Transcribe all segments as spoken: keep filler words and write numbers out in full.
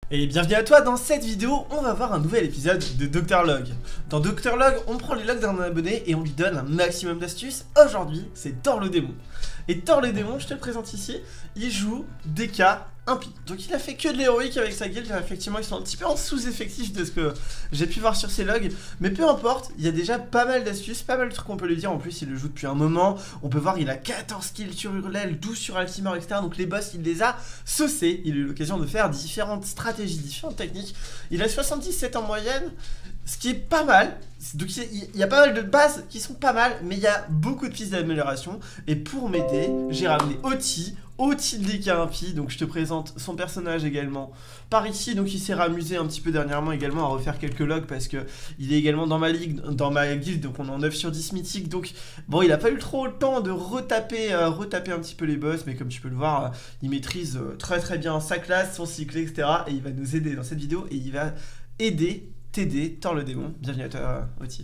Et bienvenue à toi. Dans cette vidéo, on va voir un nouvel épisode de Docteur Log. Dans Docteur Log, on prend les logs d'un abonné et on lui donne un maximum d'astuces. Aujourd'hui, c'est Thor le démon. Et Thor le démon, je te le présente ici, il joue D K impie. Donc il a fait que de l'héroïque avec sa guilde. Effectivement, ils sont un petit peu en sous-effectif de ce que j'ai pu voir sur ses logs. Mais peu importe, il y a déjà pas mal d'astuces, pas mal de trucs qu'on peut lui dire. En plus, il le joue depuis un moment. On peut voir, il a quatorze kills sur Hurlel, douze sur Altimor, et cetera. Donc les boss, il les a saucés. Il a eu l'occasion de faire différentes stratégies, différentes techniques. Il a soixante-dix-sept en moyenne, ce qui est pas mal. Donc il y a pas mal de bases qui sont pas mal, mais il y a beaucoup de pistes d'amélioration. Et pour m'aider, j'ai ramené Oti, Oti de D K impie. Donc je te présente son personnage également par ici. Donc il s'est ramusé un petit peu dernièrement également à refaire quelques logs parce que il est également dans ma ligue, dans ma guilde. Donc on est en neuf sur dix mythique. Donc bon, il a pas eu trop le temps de retaper, euh, retaper un petit peu les boss, mais comme tu peux le voir, euh, il maîtrise euh, très très bien sa classe, son cycle, et cetera. Et il va nous aider dans cette vidéo et il va aider t'aider, Thor le démon. Bienvenue à toi, Oti.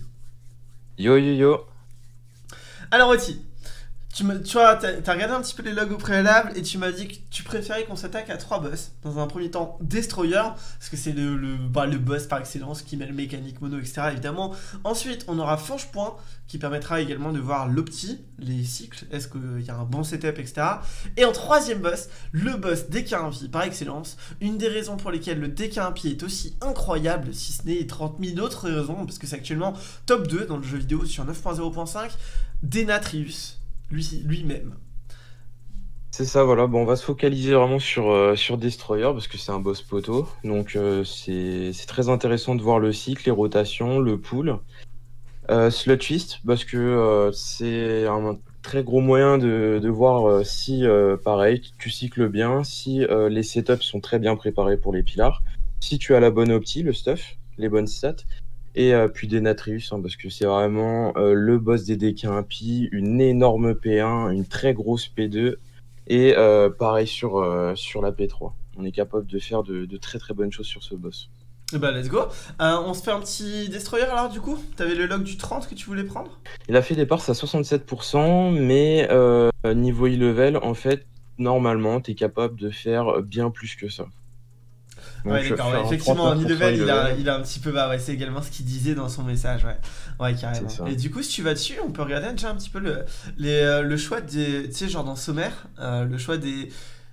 Yo yo yo. Alors Oti, tu, me, tu vois, t'as as regardé un petit peu les logs au préalable et tu m'as dit que tu préférais qu'on s'attaque à trois boss. Dans un premier temps, Destroyer, parce que c'est le, le, bah, le boss par excellence qui met le mécanique mono, et cetera. Évidemment. Ensuite, on aura Fange-Point qui permettra également de voir l'opti, les cycles, est-ce qu'il y a un bon setup, et cetera. Et en troisième boss, le boss D K impie par excellence. Une des raisons pour lesquelles le D K impie est aussi incroyable, si ce n'est trente mille autres raisons, parce que c'est actuellement top deux dans le jeu vidéo sur neuf point zéro point cinq, Denatrius, lui-même. C'est ça, voilà. Bon, on va se focaliser vraiment sur, euh, sur Destroyer parce que c'est un boss poteau. Donc euh, c'est c'est très intéressant de voir le cycle, les rotations, le pool. Euh, Sludfist parce que euh, c'est un très gros moyen de, de voir euh, si, euh, pareil, tu cycles bien, si euh, les setups sont très bien préparés pour les pilars, si tu as la bonne opti, le stuff, les bonnes stats. Et euh, puis Denatrius, hein, parce que c'est vraiment euh, le boss des D K impie, une énorme P un, une très grosse P deux, et euh, pareil sur, euh, sur la P trois. On est capable de faire de, de très très bonnes choses sur ce boss. Et bah let's go. Euh, on se fait un petit Destroyer alors du coup. T'avais le log du trente que tu voulais prendre? Il a fait des parts à soixante-sept pour cent, mais euh, niveau e-level, en fait, normalement, tu es capable de faire bien plus que ça. Donc, Ouais, d'accord, ouais, effectivement, en e-level, il a, il a un petit peu. Bah ouais, c'est également ce qu'il disait dans son message, ouais. Ouais, carrément. Et du coup, si tu vas dessus, on peut regarder déjà un petit peu le, les, euh, le choix des. Tu sais, genre dans Sommaire, euh, le choix des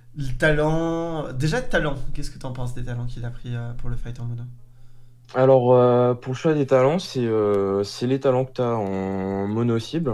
talents. Déjà de talents, qu'est-ce que t'en penses des talents qu'il a pris euh, pour le fight en mono? Alors, euh, pour le choix des talents, c'est euh, c'est les talents que tu as en mono-cible.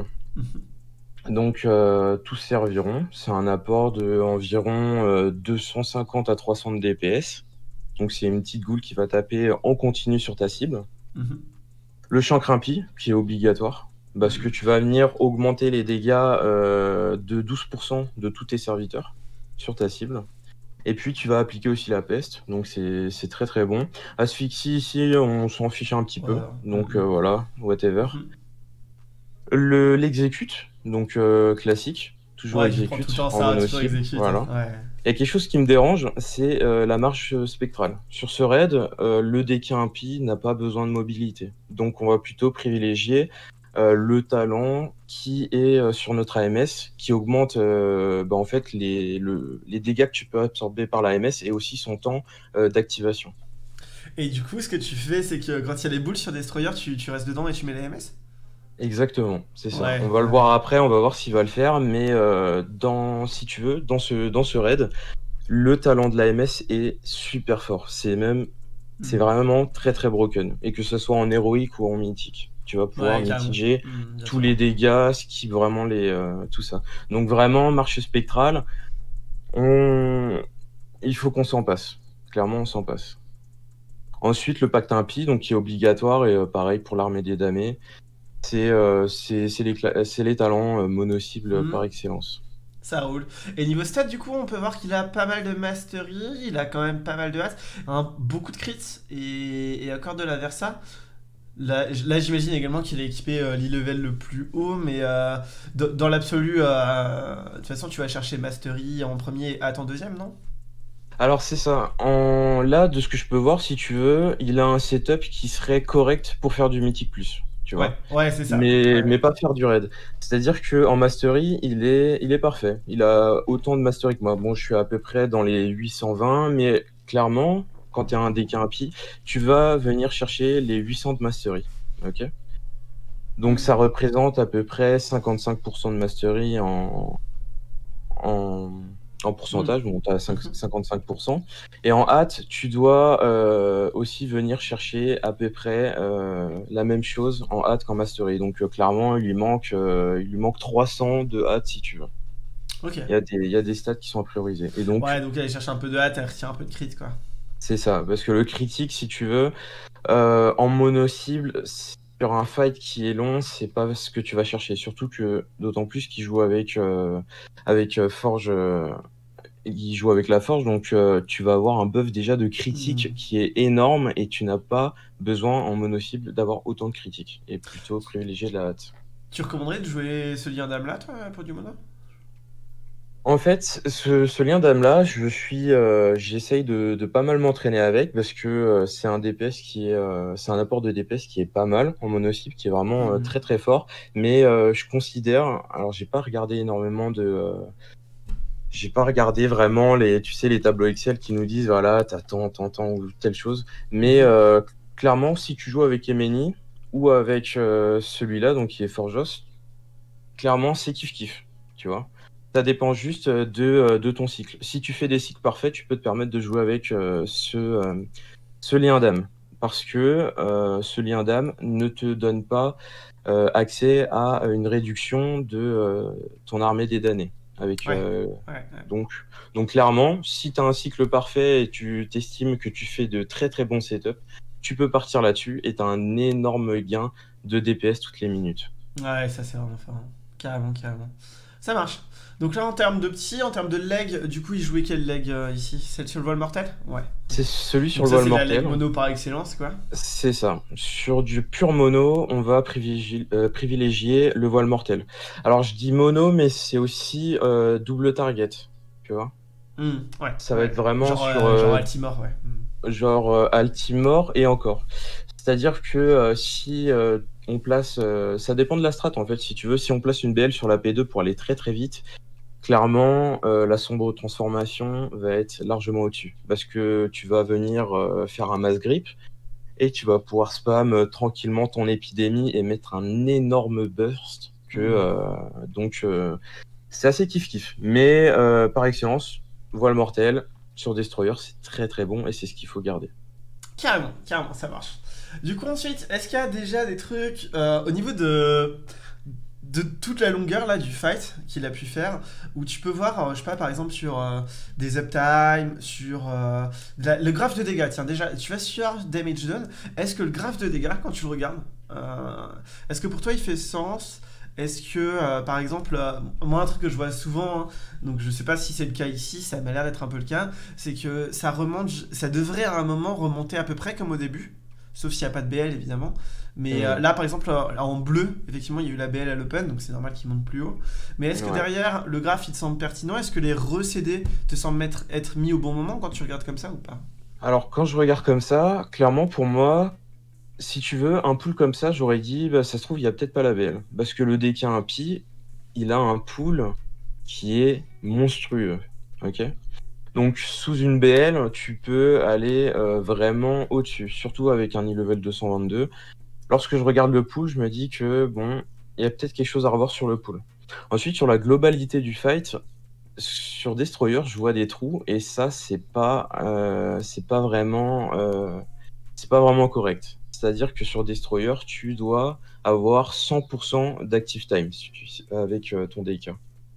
Donc, euh, tous serviront. C'est un apport de environ euh, deux cent cinquante à trois cents de D P S. Donc, c'est une petite goule qui va taper en continu sur ta cible. Mm-hmm. Le chancre impie, qui est obligatoire, parce que tu vas venir augmenter les dégâts euh, de douze pour cent de tous tes serviteurs sur ta cible. Et puis, tu vas appliquer aussi la peste, donc c'est très très bon. Asphyxie, ici, on s'en fiche un petit peu, Voilà. donc Mm-hmm. euh, voilà, whatever. Mm-hmm. Le l'exécute, donc euh, classique, toujours ouais, exécute tout le temps en ça, mono toujours cible, exécute. voilà. Ouais. Il y a quelque chose qui me dérange, c'est euh, la marche spectrale. Sur ce raid, euh, le D K impie n'a pas besoin de mobilité. Donc on va plutôt privilégier euh, le talent qui est euh, sur notre A M S, qui augmente euh, bah, en fait les, le, les dégâts que tu peux absorber par l'A M S et aussi son temps euh, d'activation. Et du coup, ce que tu fais, c'est que quand il y a les boules sur Destroyer, tu, tu restes dedans et tu mets les M S? Exactement, c'est ça. Ouais, On va le ouais. voir après, on va voir s'il va le faire, mais euh, dans, si tu veux, dans ce, dans ce raid, le talent de l'A M S est super fort. C'est même, c'est Mm. vraiment très très broken. Et que ce soit en héroïque ou en mythique, tu vas pouvoir Ouais, mitiger mm, tous les dégâts, ce qui vraiment les, euh, tout ça. Donc vraiment, marche spectrale, on... il faut qu'on s'en passe. Clairement, on s'en passe. Ensuite, le pacte impie, donc qui est obligatoire et euh, pareil pour l'armée des damnés. C'est euh, c'est les, les talents euh, mono-cibles mm. par excellence. Ça roule. Et niveau stats, du coup, on peut voir qu'il a pas mal de mastery, il a quand même pas mal de hâte, hein, beaucoup de crits et, et encore de la Versa. Là, là j'imagine également qu'il est équipé euh, l'e-level le plus haut, mais euh, dans, dans l'absolu, euh, de toute façon, tu vas chercher mastery en premier et hâte en deuxième, non? Alors c'est ça. En... Là, de ce que je peux voir, si tu veux, il a un setup qui serait correct pour faire du Mythic Plus. Tu Ouais, vois. ouais, c'est ça. Mais, Ouais. mais pas faire du raid. C'est-à-dire qu'en Mastery, il est, il est parfait. Il a autant de Mastery que moi. Bon, je suis à peu près dans les huit cent vingt, mais clairement, quand tu es un deck impie, tu vas venir chercher les huit cents de mastery. Ok. Donc ça représente à peu près cinquante-cinq pour cent de mastery en, en, en pourcentage, donc tu as cinquante-cinq pour cent. Et en hâte, tu dois euh, aussi venir chercher à peu près euh, la même chose en hâte qu'en mastery. Donc euh, clairement, il lui, manque, euh, il lui manque trois cents de hâte si tu veux. Ok. Il y a des, il y a des stats qui sont à prioriser. Et donc, Ouais, donc aller chercher un peu de hâte et retirer un peu de crit, quoi. c'est ça, parce que le critique, si tu veux, euh, en mono cible, sur un fight qui est long, c'est pas ce que tu vas chercher. Surtout que, d'autant plus qu'il joue avec, euh, avec euh, Forge, euh, il joue avec la Forge, donc euh, tu vas avoir un buff déjà de critique Mm. qui est énorme et tu n'as pas besoin en mono cible d'avoir autant de critiques et plutôt privilégier la hâte. Tu recommanderais de jouer ce lien d'âme là, toi, pour du mono? En fait, ce, ce lien d'âme-là, je suis, euh, j'essaye de, de pas mal m'entraîner avec parce que euh, c'est un D P S qui est, euh, c'est un apport de D P S qui est pas mal en mono-cible, qui est vraiment euh, Mhm. très très fort. Mais euh, je considère, alors j'ai pas regardé énormément de, euh, j'ai pas regardé vraiment les, tu sais, les tableaux Excel qui nous disent voilà, t'as tant, tant, tant ou telle chose. Mais Mhm. euh, clairement, si tu joues avec Emeni ou avec euh, celui-là, donc qui est Forjos, clairement c'est kiff kiff, tu vois. Ça dépend juste euh, de, euh, de ton cycle. Si tu fais des cycles parfaits, tu peux te permettre de jouer avec euh, ce, euh, ce lien d'âme. Parce que euh, ce lien d'âme ne te donne pas euh, accès à une réduction de euh, ton armée des damnés. Avec, Ouais. euh, Ouais, ouais. donc, donc clairement, si tu as un cycle parfait et tu t'estimes que tu fais de très très bons setups, tu peux partir là-dessus et tu as un énorme gain de D P S toutes les minutes. Ouais, ça c'est vraiment fort. Hein. Carrément, carrément. Ça marche. Donc là, en termes de petits, en termes de leg, du coup, il jouait quel leg euh, ici? Celle sur le vol mortel? Ouais. C'est celui sur Donc le ça, vol c'est la leg mortel. mono par excellence, quoi. C'est ça. Sur du pur mono, on va privilégier, euh, privilégier le voile mortel. Alors je dis mono, mais c'est aussi euh, double target, tu vois. Hmm, ouais, Ça va ouais. être vraiment Genre, sur euh, genre euh, Altimore, ouais. Hmm. genre euh, Altimore et encore. C'est-à-dire que euh, si euh, on place, euh, ça dépend de la strat en fait. Si tu veux, si on place une B L sur la P deux pour aller très très vite, clairement euh, la sombre transformation va être largement au-dessus, parce que tu vas venir euh, faire un mass grip. Et tu vas pouvoir spam euh, tranquillement ton épidémie et mettre un énorme burst. Que, Hmm. euh, donc, euh, c'est assez kiff-kiff. Mais euh, par excellence, voile mortel sur Destroyer, c'est très très bon et c'est ce qu'il faut garder. Carrément, carrément, ça marche. Du coup, ensuite, est-ce qu'il y a déjà des trucs euh, au niveau de de toute la longueur là du fight qu'il a pu faire, où tu peux voir, euh, je sais pas, par exemple sur euh, des uptime, sur euh, la- le graphe de dégâts. Tiens, déjà, tu vas sur damage done. Est-ce que le graphe de dégâts, quand tu le regardes, euh, est-ce que pour toi il fait sens? Est-ce que, euh, par exemple, euh, moi un truc que je vois souvent, hein, donc je sais pas si c'est le cas ici, ça m'a l'air d'être un peu le cas, c'est que ça remonte, ça devrait à un moment remonter à peu près comme au début, sauf s'il n'y a pas de B L évidemment. Mais euh, Mhm. là, par exemple, euh, en bleu, effectivement, il y a eu la B L à l'open, donc c'est normal qu'il monte plus haut. Mais est-ce que Ouais. derrière, le graphe, il te semble pertinent? Est-ce que les re-C D te semblent être, être mis au bon moment quand tu regardes comme ça ou pas? Alors, quand je regarde comme ça, clairement pour moi, si tu veux, un pool comme ça, j'aurais dit, bah, ça se trouve, il n'y a peut-être pas la B L. Parce que le deck impie, il a un pool qui est monstrueux. Ok? Donc sous une B L, tu peux aller euh, vraiment au-dessus, surtout avec un e-level deux cent vingt-deux. Lorsque je regarde le pool, je me dis que bon, il y a peut-être quelque chose à revoir sur le pool. Ensuite, sur la globalité du fight, sur Destroyer, je vois des trous et ça, c'est pas, euh, c'est pas vraiment, euh, c'est pas vraiment correct. C'est-à-dire que sur Destroyer, tu dois avoir cent pour cent d'active time si tu- avec euh, ton D K.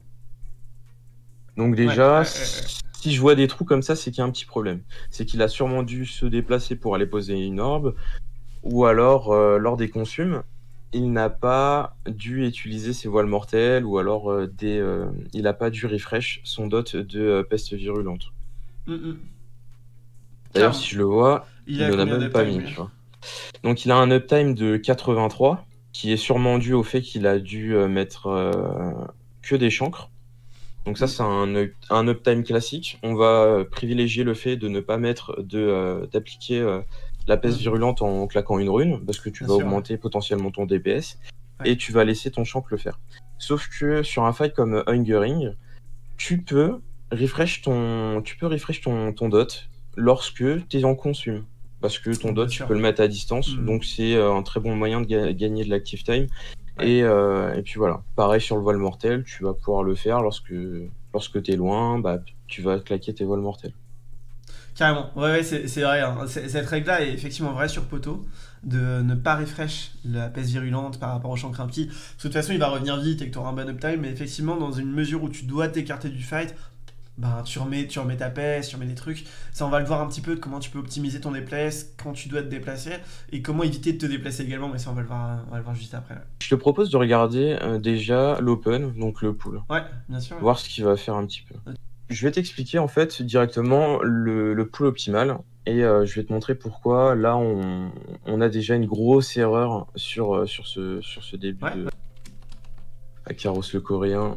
Donc Ouais, déjà, ouais, ouais, ouais. si je vois des trous comme ça, c'est qu'il y a un petit problème. C'est qu'il a sûrement dû se déplacer pour aller poser une orbe, ou alors euh, lors des consumes, il n'a pas dû utiliser ses voiles mortelles, ou alors euh, des, euh, il n'a pas dû refresh son dot de euh, peste virulente. Mm, mm. D'ailleurs, Carrément. si je le vois, Il il a n'en a combien même pas d'uptime mis, lui? tu vois. Donc il a un uptime de quatre-vingt-trois, qui est sûrement dû au fait qu'il a dû euh, mettre euh, que des chancres. Donc ça, Mm. c'est un, up- un uptime classique. On va euh, privilégier le fait de ne pas mettre de euh, d'appliquer euh, la peste Mm. virulente en claquant une rune, parce que tu Bien vas sûr, ouais. augmenter potentiellement ton D P S, Ouais. et tu vas laisser ton champ le faire. Sauf que sur un fight comme Hungering, tu peux refresh ton, tu peux refresh ton, ton dot lorsque tu es en consume. Parce que ton Bien dot, tu sûr. peux le mettre à distance, Mm. donc c'est euh, un très bon moyen de ga- gagner de l'active time. Ouais. Et, euh, et puis voilà, pareil sur le voile mortel, tu vas pouvoir le faire lorsque, lorsque tu es loin, bah, tu vas claquer tes voiles mortels. Carrément, ouais, ouais, c'est c'est vrai. Hein. C'est- Cette règle-là est effectivement vraie sur poteau, de ne pas refresh la peste virulente par rapport au chancre impie. Parce que de toute façon, il va revenir vite et que tu auras un bon uptime, mais effectivement, dans une mesure où tu dois t'écarter du fight, ben, tu, remets, tu remets ta peste, tu remets des trucs. Ça, on va le voir un petit peu de comment tu peux optimiser ton déplace, quand tu dois te déplacer, et comment éviter de te déplacer également, mais ça, on va le voir, on va le voir juste après. Je te propose de regarder euh, déjà l'open, donc le pool, Ouais, bien sûr. voir ce qu'il va faire un petit peu. Je vais t'expliquer en fait directement le, le pool optimal et euh, je vais te montrer pourquoi là on, on a déjà une grosse erreur sur, euh, sur, ce, sur ce début Ouais. de Akaros le coréen.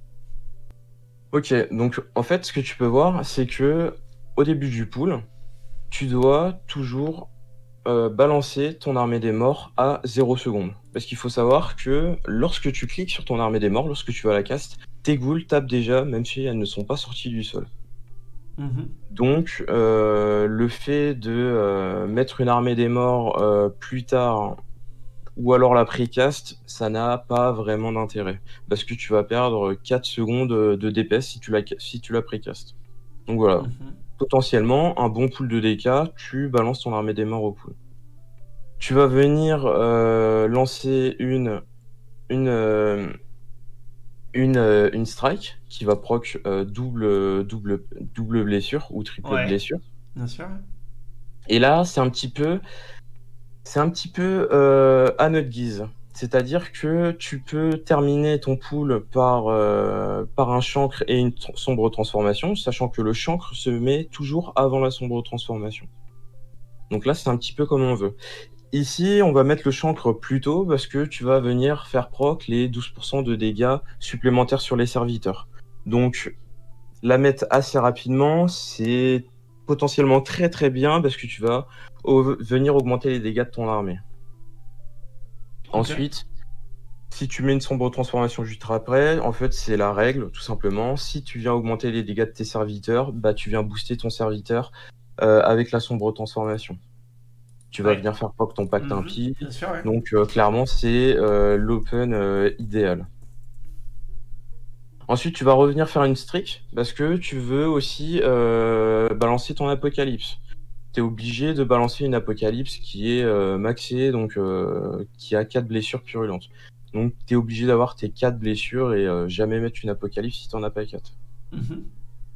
Ok, donc en fait ce que tu peux voir c'est que au début du pool, tu dois toujours euh, balancer ton armée des morts à zéro secondes. Parce qu'il faut savoir que lorsque tu cliques sur ton armée des morts, lorsque tu vas à la cast, tes ghouls tapent déjà même si elles ne sont pas sorties du sol. Mhm. Donc, euh, le fait de euh, mettre une armée des morts euh, plus tard ou alors la précast, ça n'a pas vraiment d'intérêt. Parce que tu vas perdre quatre secondes de D P S si tu la, si tu la précast. Donc voilà, Mhm. potentiellement, un bon pool de D K, tu balances ton armée des morts au pool. Tu vas venir euh, lancer une, une, euh, une, euh, une strike qui va proc euh, double, double, double blessure ou triple Ouais, blessure. bien sûr. Et là, c'est un petit peu, c'est un petit peu euh, à notre guise. C'est-à-dire que tu peux terminer ton pool par, euh, par un chancre et une tr- sombre transformation, sachant que le chancre se met toujours avant la sombre transformation. Donc là, c'est un petit peu comme on veut. Ici, on va mettre le chancre plus tôt parce que tu vas venir faire proc les douze pour cent de dégâts supplémentaires sur les serviteurs. Donc, la mettre assez rapidement, c'est potentiellement très très bien parce que tu vas au- venir augmenter les dégâts de ton armée. Ok. Ensuite, si tu mets une sombre transformation juste après, en fait, c'est la règle, tout simplement. Si tu viens augmenter les dégâts de tes serviteurs, bah, tu viens booster ton serviteur euh, avec la sombre transformation. Tu vas Ouais. venir faire proc ton pacte Mhm. impie. Bien sûr, ouais. Donc, euh, clairement, c'est euh, l'open euh, idéal. Ensuite, tu vas revenir faire une streak parce que tu veux aussi euh, balancer ton apocalypse. Tu es obligé de balancer une apocalypse qui est euh, maxée, donc euh, qui a quatre blessures purulentes. Donc, tu es obligé d'avoir tes quatre blessures et euh, jamais mettre une apocalypse si tu n'en as pas quatre. Mhm.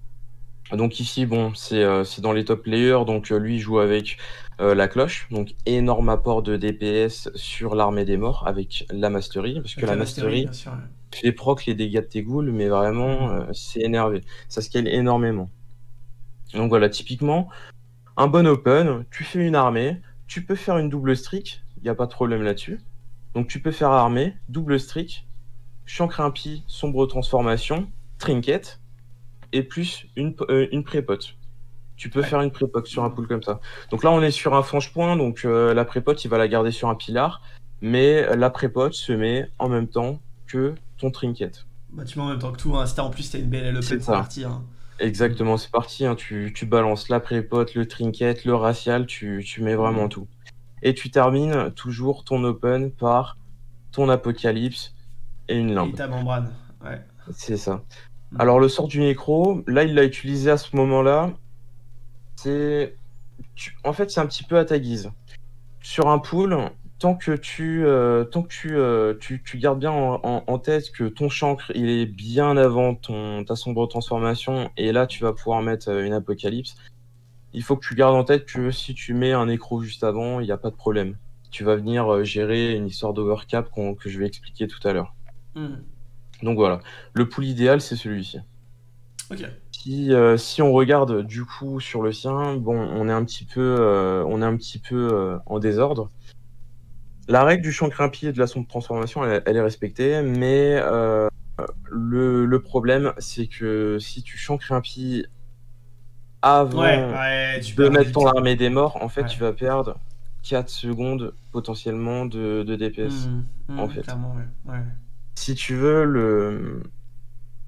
Donc ici, bon, c'est euh, c'est dans les top players, donc euh, lui il joue avec euh, la cloche, donc énorme apport de D P S sur l'armée des morts avec la mastery, parce que Avec la la mastery, mastery bien sûr. Ouais. fait proc les dégâts de tes ghouls, mais vraiment, Mhm. euh, c'est énervé. Ça scale énormément. Donc voilà, typiquement, un bon open, tu fais une armée, tu peux faire une double streak, il n'y a pas de problème là-dessus. Donc tu peux faire armée, double streak, chancre impie, sombre transformation, trinket, et plus une, euh, une prépote. Tu peux Ouais. faire une prépote sur un Mhm. pool comme ça. Donc là, on est sur un franche-point, donc euh, la prépote, il va la garder sur un pilar, mais la prépote se met en même temps que ton trinket. Bah, tu mets en même temps que tout. Hein. Si t'as en plus t'as une belle C'est open, c'est ça. parti. Hein. Mhm. Exactement, c'est parti, hein. Tu, tu balances la prépote, le trinket, le racial, tu, tu mets vraiment Mhm. tout. Et tu termines toujours ton open par ton apocalypse et une Et limbe. ta membrane. Ouais. C'est ça. Alors Mhm. le sort du nécro, là il l'a utilisé à ce moment-là. C'est, tu- en fait, c'est un petit peu à ta guise. Sur un pool, tant que tu, euh, tant que tu, euh, tu, tu gardes bien en, en- en tête que ton chancre il est bien avant ton, ta sombre transformation, et là tu vas pouvoir mettre euh, une apocalypse. Il faut que tu gardes en tête que si tu mets un écro juste avant, il n'y a pas de problème. Tu vas venir euh, gérer une histoire d'overcap qu'on- que je vais expliquer tout à l'heure. Mhm. Donc voilà, le pool idéal c'est celui-ci. Ok. Si, euh, si on regarde du coup sur le sien, bon, on est un petit peu, euh, on est un petit peu euh, en désordre. La règle du chancre impie et de la sombre transformation, elle, elle est respectée, mais euh, le, le problème, c'est que si tu chancres impie Ouais, avant ouais, tu de perds mettre ton vite. armée des morts, en fait, Ouais. tu vas perdre quatre secondes potentiellement de, de D P S, Mhm. en Mhm. fait. Clairement, ouais. Ouais. Si tu veux, le,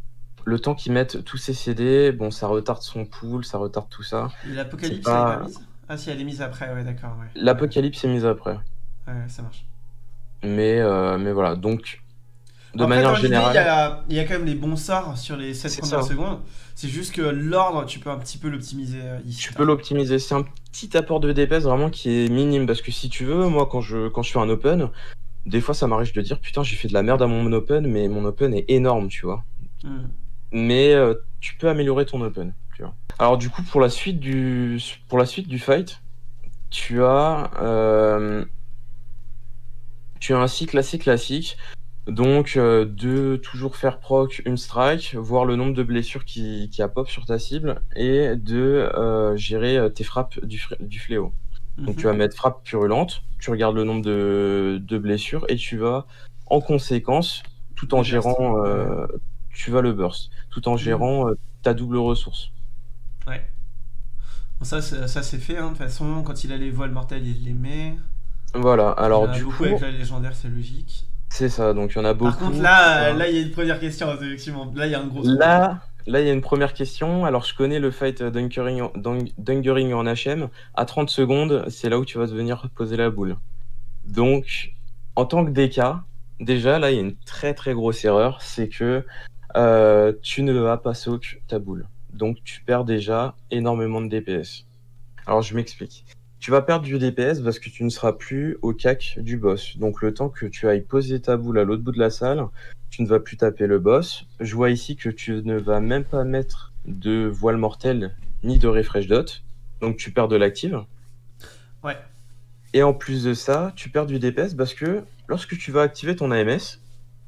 le temps qu'ils mettent tous ces C D, bon, ça retarde son pool, ça retarde tout ça. Et C'est l'Apocalypse, elle est pas pas... mise? Ah si, elle est mise après, ouais, d'accord, ouais. Ouais, L'Apocalypse est mise après. ouais, ouais, ça marche. Mais, euh, mais voilà, donc, de Bon, après, dans manière l'idée, il y générale, a, il y a quand même les bons sorts sur les sept c'est premières ça. secondes. C'est juste que l'ordre, tu peux un petit peu l'optimiser euh, ici. Tu peux l'optimiser. C'est un petit apport de D P S vraiment qui est minime. Parce que si tu veux, moi, quand je, quand je fais un open, des fois, ça m'arrive de dire, putain, j'ai fait de la merde à mon open, mais mon open est énorme, tu vois. Hmm. Mais euh, tu peux améliorer ton open, tu vois. Alors, du coup, pour la suite du, pour la suite du fight, tu as, euh, tu as un cycle assez classique. Donc, euh, de toujours faire proc une strike, voir le nombre de blessures qui, qui a pop sur ta cible, et de euh, gérer euh, tes frappes du, fr- du fléau. Donc, tu vas Mhm. mettre frappe purulente, tu regardes le nombre de, de blessures, et tu vas, en conséquence, tout en Le burst. gérant, euh, tu vas le burst, tout en Mhm. gérant euh, ta double ressource. Ouais. Bon, ça, c'est- ça c'est fait, hein, de toute façon. Quand il a les voiles mortelles, il les met. Voilà, Il y en alors a du beaucoup coup, avec la légendaire, c'est logique. c'est ça, donc il y en a beaucoup. Par contre, là, euh, tu vois. là, il y a une première question, effectivement. Là, il y a un gros truc. Là, là, il y a une première question. Alors, je connais le fight euh, Dunkering en, Dunk- Dunkering en H M. À trente secondes, c'est là où tu vas devenir poser la boule. Donc, en tant que D K, déjà, là, il y a une très très grosse erreur. C'est que euh, tu ne vas pas soak ta boule. Donc, tu perds déjà énormément de D P S. Alors, je m'explique. Tu vas perdre du D P S parce que tu ne seras plus au cac du boss. Donc, le temps que tu ailles poser ta boule à l'autre bout de la salle, tu ne vas plus taper le boss. Je vois ici que tu ne vas même pas mettre de voile mortelle ni de refresh dot. Donc, tu perds de l'active. Ouais. Et en plus de ça, tu perds du D P S parce que lorsque tu vas activer ton A M S,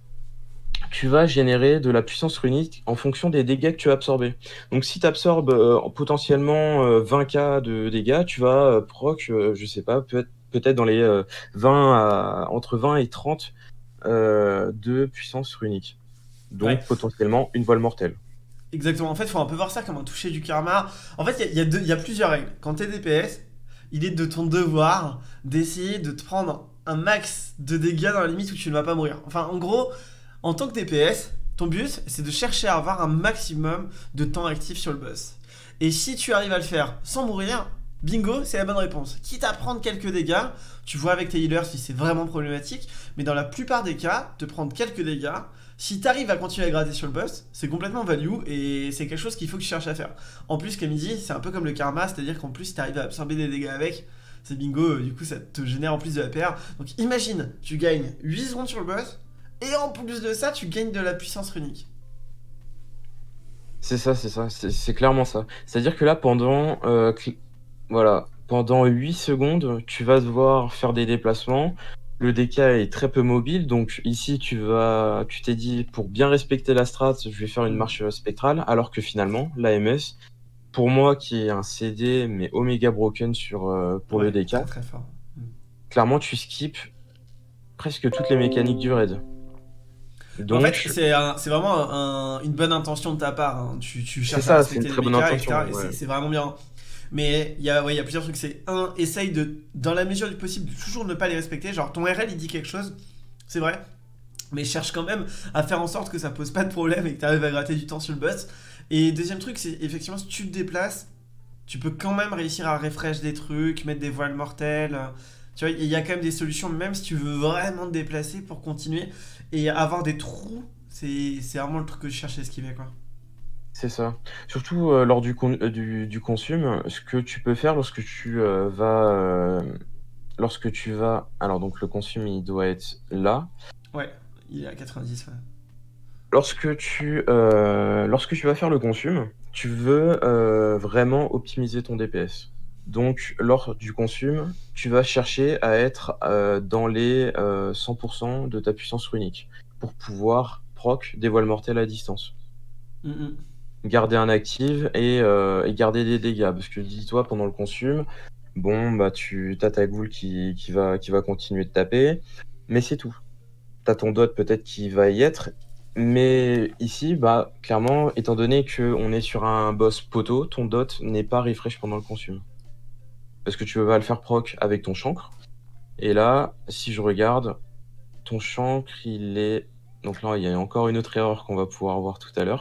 tu vas générer de la puissance runique en fonction des dégâts que tu as absorbés. Donc si tu absorbes euh, potentiellement euh, vingt K de dégâts, tu vas euh, proc, euh, je sais pas, peut-être peut-être dans les euh, vingt à, entre vingt et trente euh, de puissance runique. Donc Ouais. potentiellement une voile mortelle. Exactement. En fait, il faut un peu voir ça comme un toucher du karma. En fait, il y a- il y, a deux- il y a plusieurs règles. Quand t'es D P S, il est de ton devoir d'essayer de te prendre un max de dégâts dans la limite où tu ne vas pas mourir. Enfin, en gros, en tant que D P S, ton but, c'est de chercher à avoir un maximum de temps actif sur le boss. Et si tu arrives à le faire sans mourir, bingo, c'est la bonne réponse. Quitte à prendre quelques dégâts, tu vois avec tes healers si c'est vraiment problématique, mais dans la plupart des cas, te prendre quelques dégâts, si t'arrives à continuer à gratter sur le boss, c'est complètement value et c'est quelque chose qu'il faut que tu cherches à faire. En plus, comme il dit, c'est un peu comme le karma, c'est-à-dire qu'en plus, si t'arrives à absorber des dégâts avec, c'est bingo, euh, du coup, ça te génère en plus de la P R. Donc imagine, tu gagnes huit secondes sur le boss, et en plus de ça, tu gagnes de la puissance runique. C'est ça, c'est ça, c'est c'est clairement ça. C'est-à-dire que là, pendant, euh, cl- voilà, pendant huit secondes, tu vas devoir faire des déplacements. Le D K est très peu mobile, donc ici, tu vas, tu t'es dit, pour bien respecter la strat, je vais faire une marche euh, spectrale, alors que finalement, l'A M S, pour moi, qui est un C D, mais Omega Broken sur, euh, pour le Ouais, D K, très très fort. clairement, tu skips presque toutes les mécaniques du raid. En fait, Donc, c'est un- c'est vraiment un- une bonne intention de ta part. Hein. Tu, tu c'est cherches à ça, c'est une respecter les très bonne mécas, intention. et cetera. Et Ouais. c'est c'est vraiment bien. Mais il y a, ouais, il y a plusieurs trucs. C'est un, essaye de, dans la mesure du possible, de toujours ne pas les respecter. Genre, ton R L, il dit quelque chose, c'est vrai. Mais cherche quand même à faire en sorte que ça pose pas de problème et que tu arrives à gratter du temps sur le boss. Et deuxième truc, c'est effectivement, si tu te déplaces, tu peux quand même réussir à refresh des trucs, mettre des voiles mortelles. Tu vois, il y a quand même des solutions, même si tu veux vraiment te déplacer pour continuer. Et avoir des trous, c'est c'est vraiment le truc que je cherche à esquiver, quoi. C'est ça. Surtout euh, lors du, con- euh, du, du consume, ce que tu peux faire lorsque tu euh, vas, euh, lorsque tu vas, alors donc le consume il doit être là. Ouais, il est à quatre-vingt-dix, ouais. Lorsque tu, euh, lorsque tu vas faire le consume, tu veux euh, vraiment optimiser ton D P S. Donc lors du consume, tu vas chercher à être euh, dans les euh, cent pour cent de ta puissance runique pour pouvoir proc des voiles mortelles à distance. Mhm. Garder un active et, euh, et garder des dégâts. Parce que dis-toi, pendant le consume, bon, bah tu as ta ghoul qui, qui va, qui va continuer de taper, mais c'est tout. T'as ton dot peut-être qui va y être, mais ici, bah clairement, étant donné qu'on est sur un boss poteau, ton dot n'est pas refresh pendant le consume. Parce que tu vas le faire proc avec ton chancre. Et là, si je regarde, ton chancre, il est... Donc là, il y a encore une autre erreur qu'on va pouvoir voir tout à l'heure.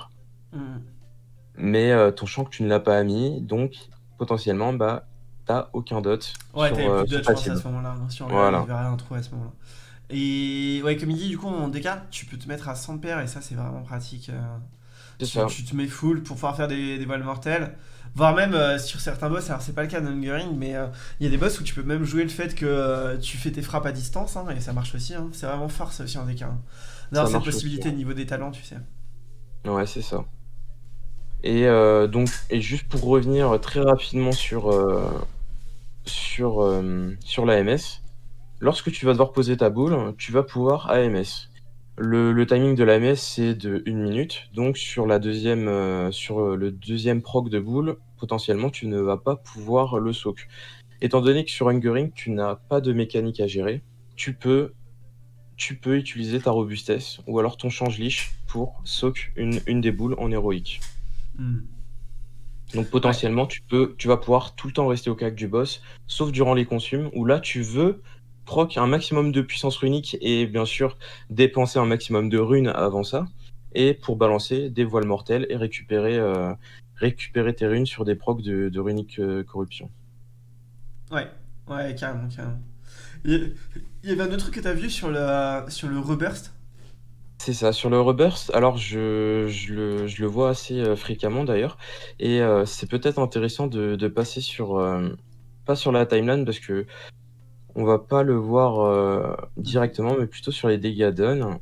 Mm. Mais euh, ton champ que tu ne l'as pas mis, donc potentiellement, bah, t'as aucun dot Ouais, sur, t'avais plus euh, de sur dodge, je ta pense, à cible. ce moment-là, hein. Sur le, il Voilà, verrait un trou à ce moment-là. Et ouais, comme il dit, du coup, en D K, tu peux te mettre à cent paires et ça, c'est vraiment pratique. euh. c'est Tu, ça. tu te mets full pour pouvoir faire des, des voiles mortelles. Voire même euh, sur certains boss, alors c'est pas le cas d'Hungering, mais euh, il y a des boss où tu peux même jouer le fait que euh, tu fais tes frappes à distance, hein, et ça marche aussi. Hein. C'est vraiment fort ça aussi en D K, hein. Ça D'avoir cette marche aussi. possibilité au niveau des talents, tu sais. Ouais, c'est ça. Et euh, donc, et juste pour revenir très rapidement sur, euh, sur, euh, sur l'A M S, lorsque tu vas devoir poser ta boule, tu vas pouvoir A M S. Le, le timing de l'A M S, c'est de une minute. Donc, sur, la deuxième, euh, sur le deuxième proc de boule, potentiellement, tu ne vas pas pouvoir le soak. Étant donné que sur Hungering, tu n'as pas de mécanique à gérer, tu peux, tu peux utiliser ta robustesse ou alors ton change liche pour soak une, une des boules en héroïque. Hmm. Donc Ouais. potentiellement, tu peux, tu vas pouvoir tout le temps rester au cac du boss, sauf durant les consumes, où là, tu veux proc un maximum de puissance runique et bien sûr dépenser un maximum de runes avant ça, et pour balancer des voiles mortelles et récupérer, euh, récupérer tes runes sur des procs de, de runique euh, corruption. Ouais. Ouais, carrément, carrément. Il il y avait un autre truc que t'as vu sur le, sur le reburst. C'est ça, sur le reburst, alors je, je le, je le vois assez euh, fréquemment d'ailleurs, et euh, c'est peut-être intéressant de, de passer sur, euh, pas sur la timeline parce que on va pas le voir euh, Mhm. directement, mais plutôt sur les dégâts done.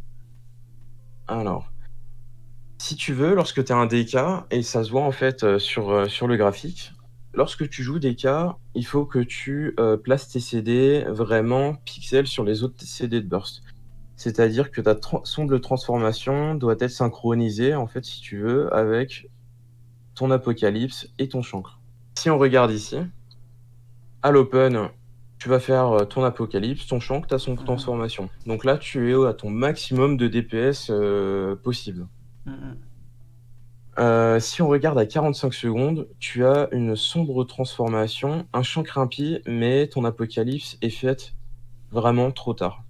Alors, si tu veux, lorsque tu as un D K, et ça se voit en fait euh, sur, euh, sur le graphique, lorsque tu joues D K, il faut que tu euh, places tes C D vraiment pixels sur les autres C D de burst. C'est-à-dire que ta tra- sonde de transformation doit être synchronisée, en fait, si tu veux, avec ton apocalypse et ton chancre. Si on regarde ici, à l'open, tu vas faire euh, ton apocalypse, ton chancre, ta son Mhm. transformation. Donc là, tu es à ton maximum de D P S euh, possible. Mhm. Euh, si on regarde à quarante-cinq secondes, tu as une sombre transformation, un chancre impie, mais ton apocalypse est fait vraiment trop tard.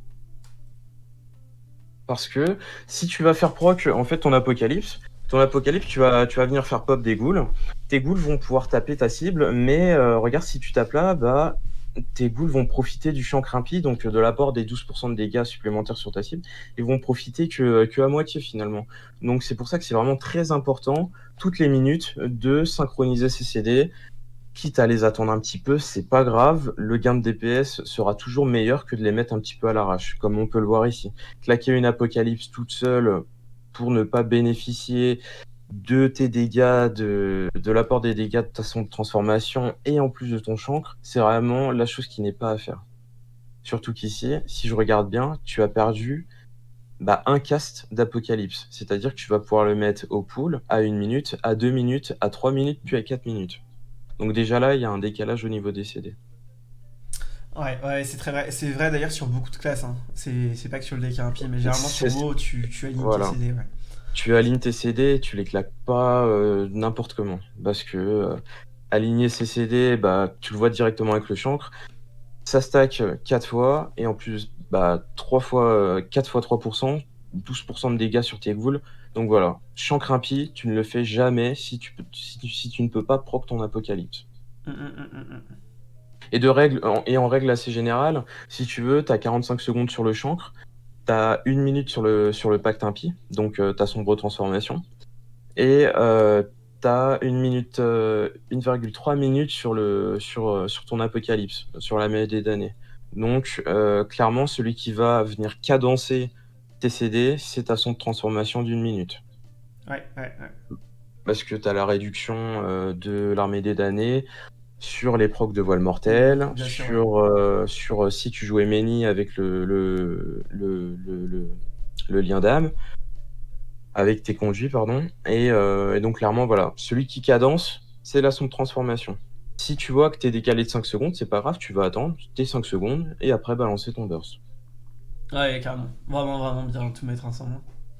Parce que si tu vas faire proc en fait ton apocalypse, ton apocalypse, tu vas, tu vas venir faire pop des ghouls. Tes ghouls vont pouvoir taper ta cible, mais euh, regarde, si tu tapes là, bah, tes ghouls vont profiter du champ crimpi, donc de l'apport des douze pour cent de dégâts supplémentaires sur ta cible, et vont profiter que, que à moitié finalement. Donc c'est pour ça que c'est vraiment très important, toutes les minutes, de synchroniser ces C D. Quitte à les attendre un petit peu, c'est pas grave, le gain de D P S sera toujours meilleur que de les mettre un petit peu à l'arrache, comme on peut le voir ici. Claquer une apocalypse toute seule pour ne pas bénéficier de tes dégâts, de, de l'apport des dégâts de ta son de transformation et en plus de ton chancre, c'est vraiment la chose qui n'est pas à faire. Surtout qu'ici, si je regarde bien, tu as perdu bah, un cast d'apocalypse, c'est-à-dire que tu vas pouvoir le mettre au pool à une minute, à deux minutes, à trois minutes, puis à quatre minutes. Donc déjà là, il y a un décalage au niveau des C D. Ouais, ouais, c'est très vrai. C'est vrai d'ailleurs sur beaucoup de classes, hein. C'est c'est pas que sur le deck impie, mais généralement sur C'est- WoW, tu, tu alignes tes Voilà. C D, ouais. Tu alignes tes C D, tu les claques pas euh, n'importe comment. Parce que euh, aligner ces C D, bah, tu le vois directement avec le chancre. Ça stack quatre fois, et en plus, bah, trois fois, euh, quatre fois trois pour cent, douze pour cent de dégâts sur tes ghouls. Donc voilà, chancre impie, tu ne le fais jamais si tu, peux, si, tu si tu ne peux pas proc ton apocalypse. Hum, hum, hum, hum, hum. Et, de règle, en- et en règle assez générale, si tu veux, tu as quarante-cinq secondes sur le chancre. T'as une minute sur le, sur le pacte impie, donc euh, ta sombre transformation. Et euh, t'as une minute, euh, une virgule trois minutes sur, le, sur, euh, sur ton apocalypse, sur la mêlée des damnés. Donc euh, clairement, celui qui va venir cadencer tes C D, c'est ta sombre transformation d'une minute. Ouais, ouais, ouais. Parce que t'as la réduction euh, de l'armée des damnés sur les procs de voile Hum, mortelle, bien sûr, ouais. sur, euh, sur euh, si tu jouais Many avec le, le, le, le, le- le lien d'âme, avec tes conduits, pardon. Et, euh, et donc, clairement, voilà, celui qui cadence, c'est la sombre transformation. Si tu vois que tu es décalé de cinq secondes, c'est pas grave, tu vas attendre tes cinq secondes et après balancer ton burst. Ouais, carrément. Vraiment, vraiment bien tout mettre ensemble.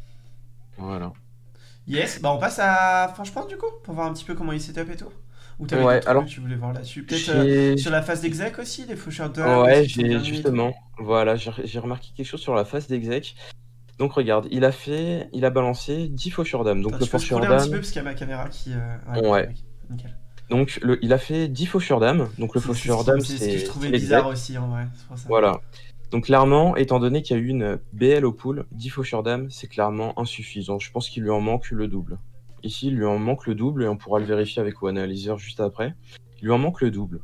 Voilà. Yes, bah on passe à Franchement du coup, pour voir un petit peu comment il setup et tout. Ou t'avais Ouais, d'autres trucs que alors, tu voulais voir là-dessus. Peut-être euh, j'ai. sur la phase d'exec aussi, les faucheurs d'âme, Ouais, s'ils sont j'ai bien mis et tout. justement. Voilà, j'ai j'ai remarqué quelque chose sur la phase d'exec. Donc regarde, il a fait, il a balancé dix faucheurs dames. Donc Attends, le tu peux faucheur scroller un petit peu dame, parce qu'il y a ma caméra qui. euh, Ouais, nickel, ouais. mec. Nickel. Donc le, il a fait dix faucheurs dames. Donc le C'est c'est ce faucheur qui, dame, c'est ce que je c'est trouvais c'est l'exec. bizarre aussi en vrai, c'est pour ça. Voilà. Donc clairement, étant donné qu'il y a eu une B L au pool, dix faucheurs dames, c'est clairement insuffisant. Je pense qu'il lui en manque le double. Ici, il lui en manque le double et on pourra le vérifier avec OneAnalyzer juste après. Il lui en manque le double.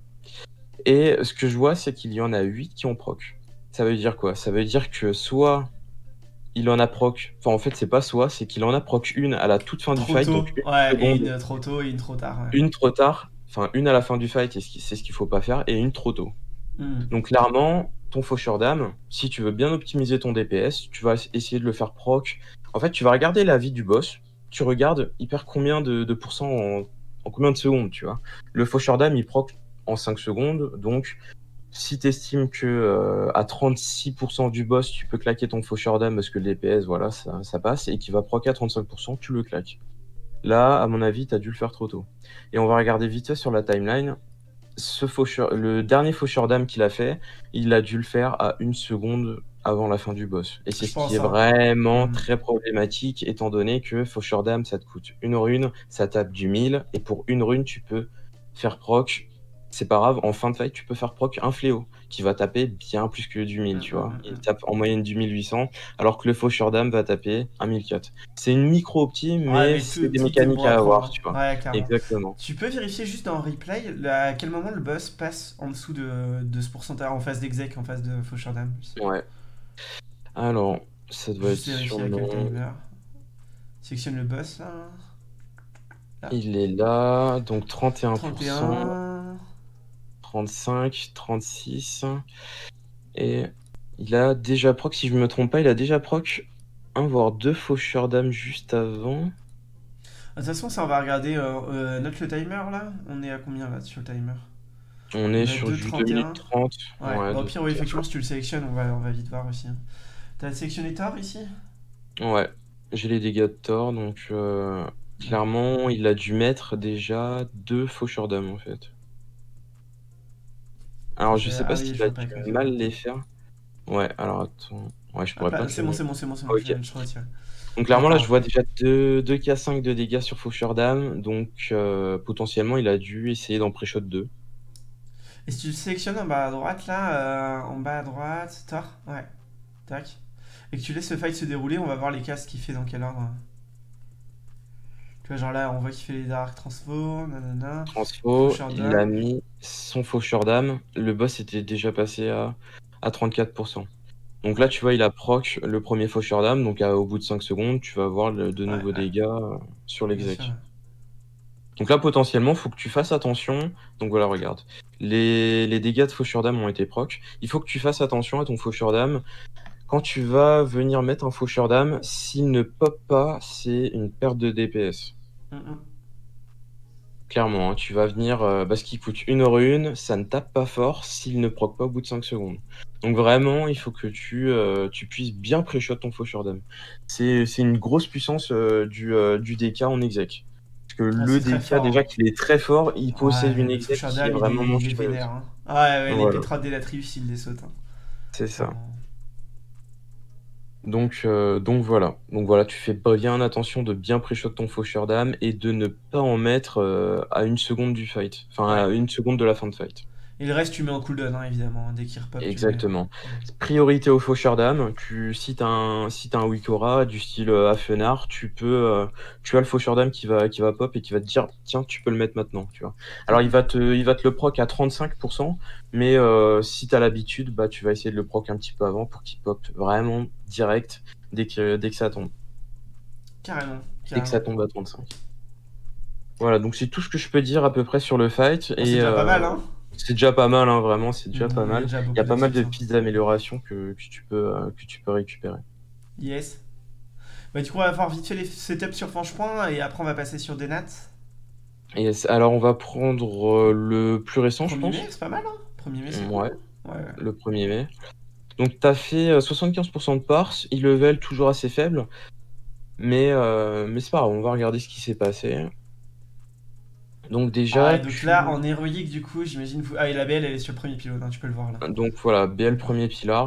Et ce que je vois, c'est qu'il y en a huit qui ont proc. Ça veut dire quoi? Ça veut dire que soit il en a proc, enfin en fait c'est pas soit, c'est qu'il en a proc une à la toute fin du Trop fight, donc tôt, une ouais, et seconde, une trop tôt et une trop tard, ouais. une trop tard, enfin une à la fin du fight, et ce qui- c'est ce qu'il faut pas faire, et une trop tôt. Hmm. Donc clairement, ton faucheur d'âme, si tu veux bien optimiser ton D P S, tu vas essayer de le faire proc. En fait, tu vas regarder la vie du boss, tu regardes, il perd combien de, de pourcents en, en combien de secondes, tu vois. Le faucheur d'âme, il proc en cinq secondes, donc si tu estimes que euh, à trente-six pour cent du boss, tu peux claquer ton faucheur d'âme parce que le D P S, voilà, ça, ça passe, et qu'il va proc à trente-cinq pour cent, tu le claques. Là, à mon avis, tu as dû le faire trop tôt. Et on va regarder vite fait sur la timeline. Ce faucheur, le dernier faucheur d'âme qu'il a fait, il a dû le faire à une seconde avant la fin du boss. Et c'est Je ce qui pense, est hein. vraiment Hmm. très problématique, étant donné que faucheur d'âme, ça te coûte une rune, ça tape du mille, et pour une rune, tu peux faire proc. C'est pas grave, en fin de fight, tu peux faire proc un fléau, qui va taper bien plus que du mille, Hmm, tu hmm, vois. hmm, Il hmm. tape en moyenne du mille huit cents, alors que le faucheur d'âme va taper un mille quatre. C'est une micro-opti, Ouais, mais mais c'est tout, des tout est bon mécaniques à à prendre, avoir, hein. tu vois. Ouais, clairement. Exactement. Tu peux vérifier juste dans replay là, à quel moment le boss passe en dessous de, de ce pourcentage en phase d'exec, en phase de faucheur d'âme. Ouais. Alors, ça doit être Juste vérifier à quel sûrement... timer. Sélectionne le boss là. Là. Il est là, donc trente et un pour cent, trente et un. trente-cinq, trente-six. Et il a déjà proc, si je me trompe pas, il a déjà proc un voire deux faucheurs d'âme juste avant. De toute façon, ça on va regarder. Euh, euh, note le timer là. On est à combien là sur le timer? On On est est à sur deux du deux trente et minutes un. trente. Ouais, Ouais, bah, au deux pire, oui, minutes effectivement, si tu le sélectionnes, on va, on va vite voir aussi, hein. T'as sélectionné Thor ici? trente. Ouais, j'ai les dégâts de Thor, donc euh, clairement, il a dû mettre déjà deux faucheurs d'âme en fait. Alors, je Je- sais Ah pas oui, s'il je a vois pas dû avec le mal feu. les faire. Ouais, alors attends. Ouais, je Ah, pourrais pas pas- te c'est le bon, mettre. c'est bon, c'est bon, c'est bon, Ok. je, je retire. Donc Ouais, clairement là t'as je vois refait. déjà deux, deux K cinq de dégâts sur faucheur d'âme, donc euh, potentiellement il a dû essayer d'en pré-shot deux. Et si tu le sélectionnes en bas à droite là, euh, en bas à droite, Thor, ouais, tac. Et que tu laisses le fight se dérouler, on va voir les castes qu'il fait dans quel ordre. Tu vois, genre là, on voit qu'il fait les Dark Transfo, nanana, Transfo, Faucheur il a d'âme. mis son faucheur d'âme, le boss était déjà passé à, à trente-quatre pour cent. Donc là Ouais, tu vois il a proc le premier faucheur d'âme, donc à- au bout de cinq secondes tu vas voir le- de ouais, nouveaux ouais, dégâts euh, sur bien sûr. l'exec. Donc là potentiellement faut que tu fasses attention, donc voilà regarde, les, les dégâts de faucheur d'âme ont été proc, il faut que tu fasses attention à ton faucheur d'âme. Quand tu vas venir mettre un faucheur d'âme, s'il ne pop pas, c'est une perte de D P S. Hum, hum. Clairement, hein, tu vas venir, euh, parce qu'il coûte une rune, ça ne tape pas fort s'il ne proc pas au bout de cinq secondes. Donc vraiment, il faut que tu, euh, tu puisses bien pré-shot ton faucheur d'âme. C'est, c'est une grosse puissance euh, du, euh, du D K en exec. Parce que Ah, le c'est très D K, fort, déjà hein. qu'il est très fort, il possède Ouais, une le exec Faucheur qui est d'âme, il est, vraiment il est monstrueuse. vénère, hein. Ouais, ouais, les Voilà, pétrades d'Elatrius, il les saute, hein. c'est ça. Clairement. Donc, euh, donc voilà. Donc voilà, tu fais bien attention de bien pré-shot ton faucheur d'âme et de ne pas en mettre euh, à une seconde du fight. Enfin, Ouais. à une seconde de la fin de fight. Et le reste, tu mets en cooldown, hein, évidemment. Dès qu'il repop, tu le mets. Exactement. Priorité au faucheur d'âme. Tu, si t'as un, si t'as un Wikora du style euh, Afenar, tu peux, euh, tu as le faucheur d'âme qui va, qui va pop et qui va te dire, tiens, tu peux le mettre maintenant, tu vois. Alors il Mhm. va te, il va te le proc à trente-cinq pour cent, mais euh, si t'as l'habitude, bah tu vas essayer de le proc un petit peu avant pour qu'il pop vraiment direct dès que, dès que ça tombe. Carrément, Dès que ça carrément. tombe à trente-cinq. Voilà, donc c'est tout ce que je peux dire à peu près sur le fight. Bon, c'est Et déjà pas mal, euh, hein. c'est déjà pas mal, hein, vraiment, c'est déjà pas Mhm, il y a mal. déjà Il y a beaucoup pas de mal de tips, hein. pistes d'amélioration que, que tu peux, euh, que tu peux récupérer. Yes. Bah, du coup, on va voir vite fait les setups sur Franchepoint et après, on va passer sur Denat. Et c'est- alors on va prendre euh, le plus récent, je premier pense. mai, c'est pas mal, hein. premier mai, c'est cool, Ouais, hein. Ouais, ouais. le premier mai. Donc t'as fait euh, soixante-quinze pour cent de parts, il level toujours assez faible, mais, euh, mais c'est pas grave, on va regarder ce qui s'est passé. Donc Ah, déjà, et donc là, tu... en héroïque, du coup, j'imagine. Vous... Ah, et la B L, elle est sur le premier pilote, hein, tu peux le voir là. Donc voilà, B L premier pilar.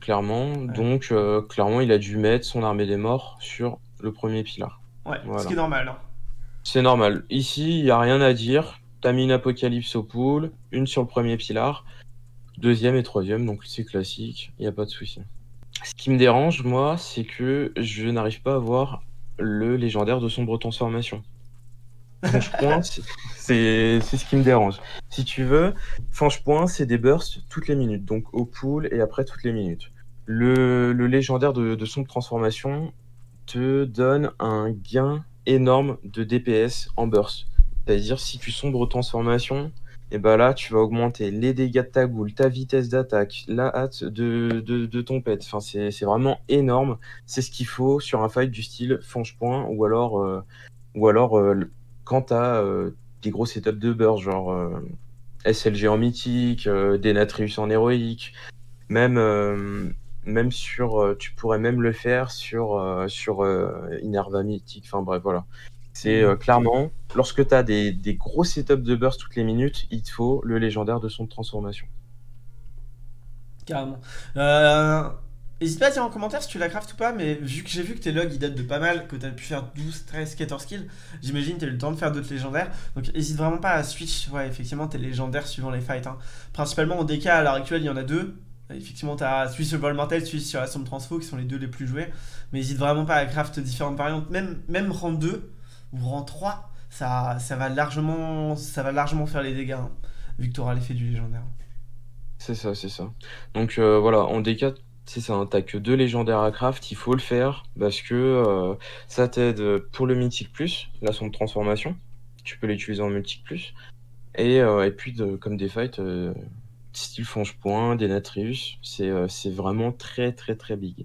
clairement. Ouais. Donc, euh, clairement, il a dû mettre son armée des morts sur le premier pilar. Ouais, ce Voilà. qui est normal. Hein. C'est normal. Ici, il n'y a rien à dire. T'as mis une apocalypse au pool, une sur le premier pilar, deuxième et troisième, donc c'est classique, il n'y a pas de souci. Ce qui me dérange, moi, c'est que je n'arrive pas à voir le légendaire de sombre transformation. Franche-point, c'est c'est ce qui me dérange. Si tu veux, Franche-point, c'est des bursts toutes les minutes, donc au pool et après toutes les minutes. Le, le légendaire de, de sombre transformation te donne un gain énorme de D P S en burst. C'est-à-dire, si tu sombres transformation, et ben là, tu vas augmenter les dégâts de ta goule, ta vitesse d'attaque, la hâte de, de, de ton pet. Enfin, c'est c'est vraiment énorme. C'est ce qu'il faut sur un fight du style Franche-point ou alors, euh, ou alors euh, quand t'as euh, des gros setups de burst, genre euh, S L G en mythique, euh, Denatrius en héroïque, même. Euh, même sur, euh, tu pourrais même le faire sur, euh, sur euh, Inerva mythique, enfin bref, voilà. C'est euh, clairement, lorsque tu as des, des gros setups de burst toutes les minutes, il te faut le légendaire de son de transformation. Carrément. Euh, N'hésite pas à dire en commentaire si tu la craftes ou pas, mais vu que j'ai vu que tes logs ils datent de pas mal, que tu as pu faire douze, treize, quatorze kills, j'imagine que tu as eu le temps de faire d'autres légendaires. Donc n'hésite vraiment pas à switch, ouais, effectivement, tes légendaires suivant les fights. Hein. Principalement en D K à l'heure actuelle, il y en a deux. Effectivement, tu as celui sur le vol mortel, celui sur la somme transfo qui sont les deux les plus joués. Mais n'hésite vraiment pas à craft différentes variantes, même, même rang deux ou rang trois, ça, ça, va largement, ça va largement faire les dégâts, hein, vu que tu auras l'effet du légendaire. C'est ça, c'est ça. Donc euh, voilà, en D K, c'est ça, hein, t'as que deux légendaires à craft, il faut le faire parce que euh, ça t'aide pour le mythique plus, la sonde transformation. Tu peux l'utiliser en mythique plus. Et, euh, et puis, de, comme des fights, euh, style Franche-point, Denatrius, c'est euh, c'est vraiment très très très big.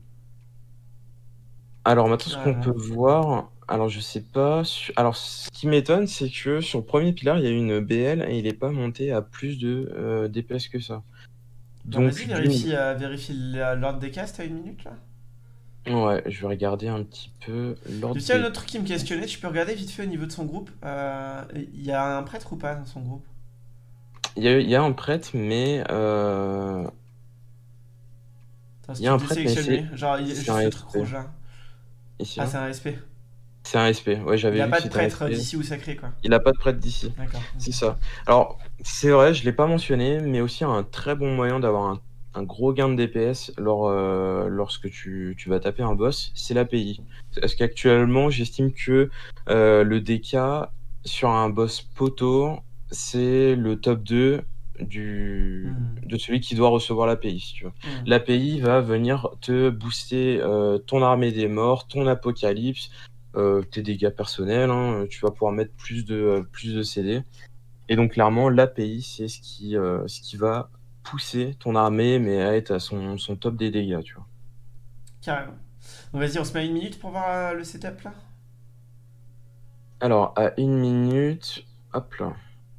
Alors maintenant, ce qu'on peut voir, alors je sais pas, su- alors ce qui m'étonne, c'est que sur le premier pilar, il y a une B L et il n'est pas monté à plus de euh, D P S que ça. Genre, Donc, vas-y, d'une- vérifie, euh, vérifie la- l'ordre des castes à une minute là. ouais, je vais regarder un petit peu l'ordre Tu sais, un des... autre truc qui me questionnait, tu peux regarder vite fait au niveau de son groupe. Euh, Il y a un prêtre ou pas dans son groupe? Il y a, il y a un prêtre, mais euh, Attends, si il y a tu un prêtre, mais désélectionnes c'est lui, genre il y a c'est juste un le truc S P. rouge là. Ici, Ah, là. c'est un S P. C'est un S P. Ouais, Il j'avais a vu pas que de c'était un prêtre S P. d'ici ou sacré quoi. Il n'a pas de prêtre d'ici. D'accord. C'est ok. ça. Alors, c'est vrai, je l'ai pas mentionné, mais aussi un très bon moyen d'avoir un, un gros gain de D P S lors, euh, lorsque tu, tu vas taper un boss, c'est l'A P I. Parce qu'actuellement, j'estime que euh, le D K sur un boss poteau, c'est le top deux du, Hmm. de celui qui doit recevoir l'A P I, si tu veux. Hmm. L'A P I va venir te booster euh, ton armée des morts, ton apocalypse, euh, tes dégâts personnels, hein, tu vas pouvoir mettre plus de, euh, plus de C D. Et donc clairement, l'A P I, c'est ce qui, euh, ce qui va pousser ton armée, mais à être à son, son top des dégâts, tu vois. Carrément. Donc vas-y, on se met à une minute pour voir euh, le setup là. Alors, à une minute, hop là.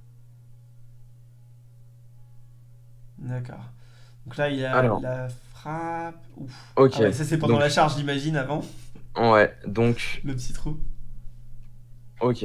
D'accord. Donc là, il y a Alors, la frappe. Ouf. ok. Ah ouais, ça c'est pendant Donc, la charge, j'imagine, avant. ouais, donc, Le petit trou. ok.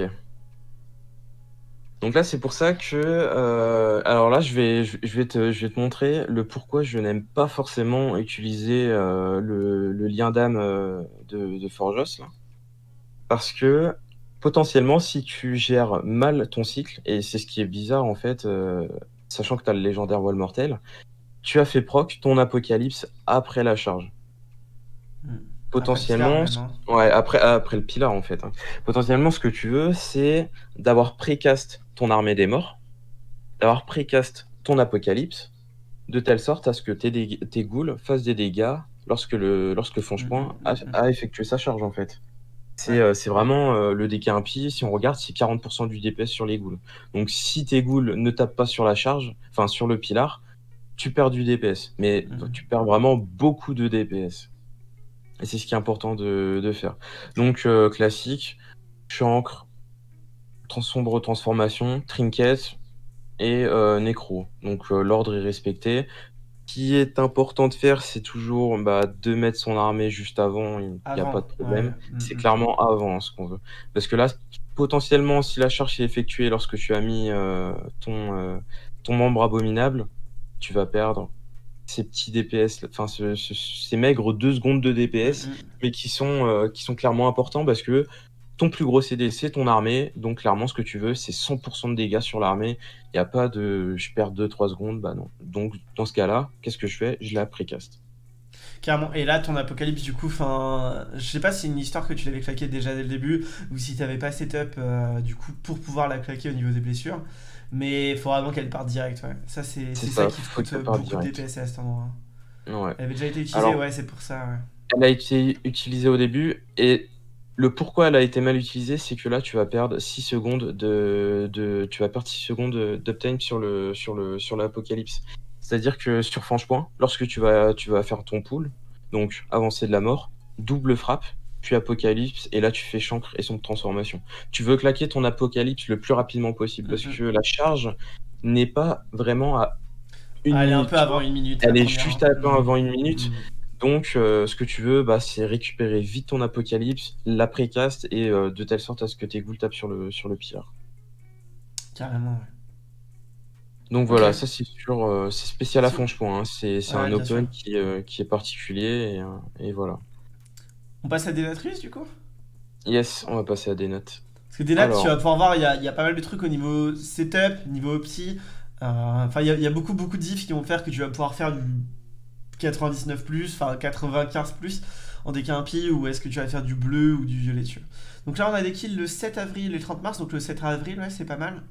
Donc là, c'est pour ça que, euh, alors là, je vais, je, je vais te, je vais te montrer le pourquoi je n'aime pas forcément utiliser euh, le, le lien d'âme euh, de, de Forjos, là. Parce que potentiellement, si tu gères mal ton cycle, et c'est ce qui est bizarre en fait, euh, sachant que tu as le légendaire voile mortel, tu as fait proc ton apocalypse après la charge. Hmm. Potentiellement, Après le pilar, même, hein. ouais, après, après le pilar en fait. hein. Potentiellement, ce que tu veux, c'est d'avoir précast ton armée des morts, d'avoir précast ton apocalypse, de telle sorte à ce que tes, dég- tes ghouls fassent des dégâts lorsque le lorsque Hmm, Fongepoint hmm, a, hmm, hmm. a effectué sa charge en fait. C'est Ouais. euh, c'est vraiment euh, le D K impie, si on regarde, c'est quarante pour cent du D P S sur les ghouls. Donc si tes ghouls ne tapent pas sur la charge, enfin sur le pilar, tu perds du D P S. Mais Mhm. tu perds vraiment beaucoup de D P S. Et c'est ce qui est important de, de faire. Donc euh, classique, chancre, trans sombre transformation, trinket et euh, nécro. Donc euh, l'ordre est respecté. Ce qui est important de faire, c'est toujours bah, de mettre son armée juste avant, il n'y a pas de Avant, ouais. problème. Hmm, C'est hmm. clairement avant hein, ce qu'on veut. Parce que là, potentiellement, si la charge est effectuée lorsque tu as mis euh, ton, euh, ton membre abominable, tu vas perdre. ces petits D P S, enfin ce, ce- ces maigres deux secondes de D P S, Mm, mm. mais qui sont, euh, qui sont clairement importants parce que ton plus gros C D, c'est ton armée. Donc clairement, ce que tu veux, c'est cent pour cent de dégâts sur l'armée. Il n'y a pas de je perds deux trois secondes, bah non. Donc dans ce cas-là, qu'est-ce que je fais? Je la précaste. Carrément. Et là, ton apocalypse, du coup, enfin, je sais pas si c'est une histoire que tu l'avais claqué déjà dès le début ou si t'avais pas setup euh, du coup pour pouvoir la claquer au niveau des blessures. Mais il faut vraiment qu'elle parte direct, ouais. Ça, c'est C'est c'est ça ça, qui te faut coûte qu'elle euh, parte beaucoup de direct. D P S à cet endroit. Ouais. Elle avait déjà été utilisée, Alors, ouais, c'est pour ça, ouais. elle a été utilisée au début et le pourquoi elle a été mal utilisée, c'est que là, tu vas perdre six secondes de, de tu vas perdre six secondes d'uptime sur le sur le sur l'apocalypse. C'est-à-dire que sur Franche-Point, lorsque tu vas tu vas faire ton pool, donc avancée de la mort, double frappe, puis apocalypse et là tu fais chancre et son transformation. Tu veux claquer ton apocalypse le plus rapidement possible parce Mm, que la charge n'est pas vraiment à une Ah, elle est un minute, peu tu avant vois. une minute, la Elle est première, juste hein. à peu Mm, avant une minute. mm. Donc, euh, ce que tu veux, bah, c'est récupérer vite ton apocalypse, la précaste, et euh, de telle sorte à ce que tes ghouls tapent sur le, sur le pillard. Carrément, ouais. Donc Ok, voilà, ça c'est sûr, euh, c'est spécial à So- Franche-Point, hein. C'est, c'est ouais, un bien sûr. open qui, euh, qui est particulier, et, euh, et voilà. On passe à Denatrius, du coup? Yes, on va passer à des notes. Parce que Denat, tu Alors, vas pouvoir voir, il y a, il y a pas mal de trucs au niveau setup, niveau opti. Euh, Enfin, il y, a- il y a beaucoup, beaucoup de diffs qui vont faire que tu vas pouvoir faire du quatre-vingt-dix-neuf plus, enfin quatre-vingt-quinze plus en D K impie, ou est-ce que tu vas faire du bleu ou du violet dessus. Donc là, on a des kills le sept avril et le trente mars, donc le sept avril, ouais, c'est pas mal.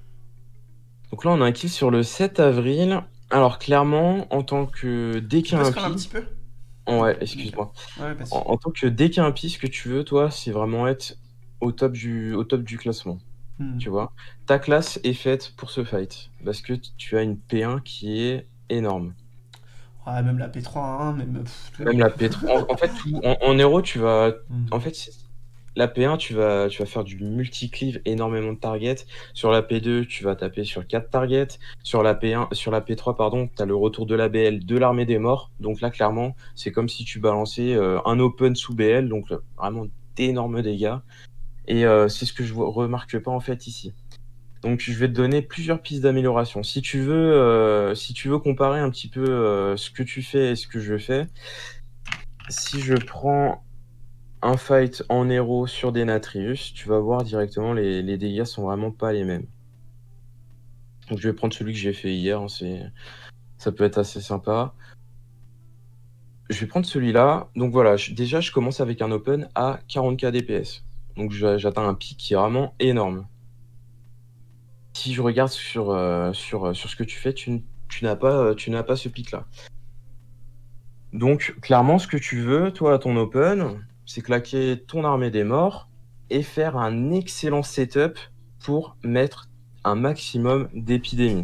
donc là on a un kill sur le sept avril. Alors clairement, en tant que Tu peux D K scroll un impie, petit peu? ouais, Nickel. excuse-moi. Ouais, pas de En, soucis. en tant que D K impie, ce que tu veux, toi, c'est vraiment être au top du, au top du classement. Hmm. Tu vois, ta classe est faite pour ce fight parce que t- tu as une P un qui est énorme. Ouais, même la P trois, hein, même pff, tout. Même la P trois, en, en fait, tout, en, en héros, tu vas, Hmm. en fait, c'est- la P un, tu vas, tu vas faire du multi-cleave, énormément de targets. Sur la P deux, tu vas taper sur quatre targets. Sur la P un, sur la P trois, pardon, tu as le retour de la B L de l'armée des morts. Donc là, clairement, c'est comme si tu balançais euh, un open sous B L, donc là, vraiment d'énormes dégâts. Et euh, c'est ce que je vois- remarque pas en fait ici. Donc je vais te donner plusieurs pistes d'amélioration. Si tu veux, euh, si tu veux comparer un petit peu euh, ce que tu fais et ce que je fais, si je prends un fight en héros sur des Natrius, tu vas voir directement les, les dégâts sont vraiment pas les mêmes. Donc je vais prendre celui que j'ai fait hier, hein, c'est, ça peut être assez sympa. Je vais prendre celui-là. Donc voilà, je- déjà je commence avec un open à quarante K D P S. Donc je- j'atteins un pic qui est vraiment énorme. Si je regarde sur, euh, sur, sur ce que tu fais, tu, n- tu n'as pas, euh, tu n'as pas ce pic-là. Donc, clairement, ce que tu veux, toi, à ton open, c'est claquer ton armée des morts et faire un excellent setup pour mettre un maximum d'épidémies.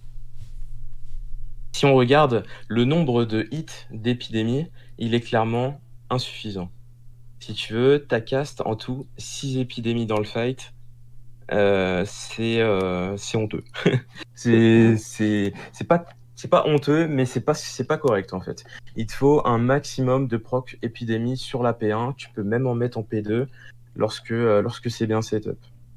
Si on regarde le nombre de hits d'épidémies, il est clairement insuffisant. Si tu veux, ta cast en tout six épidémies dans le fight, euh, c'est euh, c'est honteux. C'est c'est c'est pas c'est pas honteux, mais c'est pas c'est pas correct en fait. Il te faut un maximum de proc épidémie sur la P un. Tu peux même en mettre en P deux lorsque euh, lorsque c'est bien setup.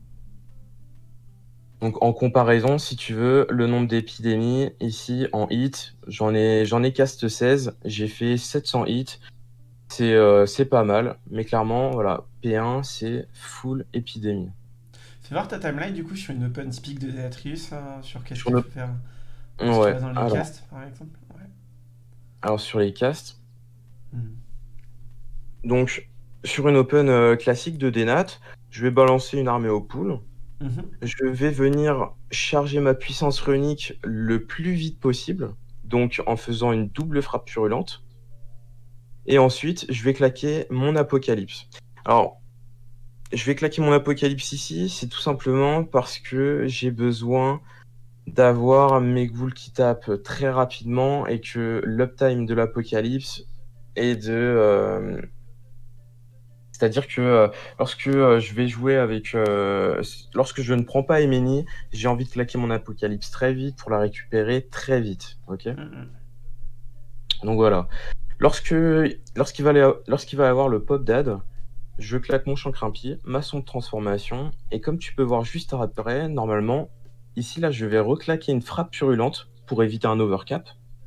Donc en comparaison, si tu veux, le nombre d'épidémies ici en hit, j'en ai j'en ai cast seize, j'ai fait sept cents hits. C'est euh, c'est pas mal, mais clairement voilà, P un c'est full épidémie. Fais voir ta timeline du coup sur une open typique de Denatrius, hein, sur qu'est-ce Sur qu'il le faut faire. Si tu ouais, vas dans les alors casts par exemple. Ouais. alors sur les casts. Hmm. Donc, sur une open euh, classique de Dénat, je vais balancer une armée au pool. Mhm. Je vais venir charger ma puissance runique le plus vite possible, donc en faisant une double frappe purulente. Et ensuite, je vais claquer mon apocalypse. Alors, je vais claquer mon apocalypse ici, c'est tout simplement parce que j'ai besoin d'avoir mes ghouls qui tapent très rapidement et que l'uptime de l'apocalypse est de, euh, c'est-à-dire que euh, lorsque euh, je vais jouer avec, euh, s- lorsque je ne prends pas Emeni, j'ai envie de claquer mon apocalypse très vite pour la récupérer très vite. Ok? Mhm. Donc voilà. Lorsque, lorsqu'il va, aller- lorsqu'il va avoir le pop dad, je claque mon chancre impie, ma sonde de transformation, et comme tu peux voir juste après, normalement, ici là, je vais reclaquer une frappe purulente pour éviter un overcap.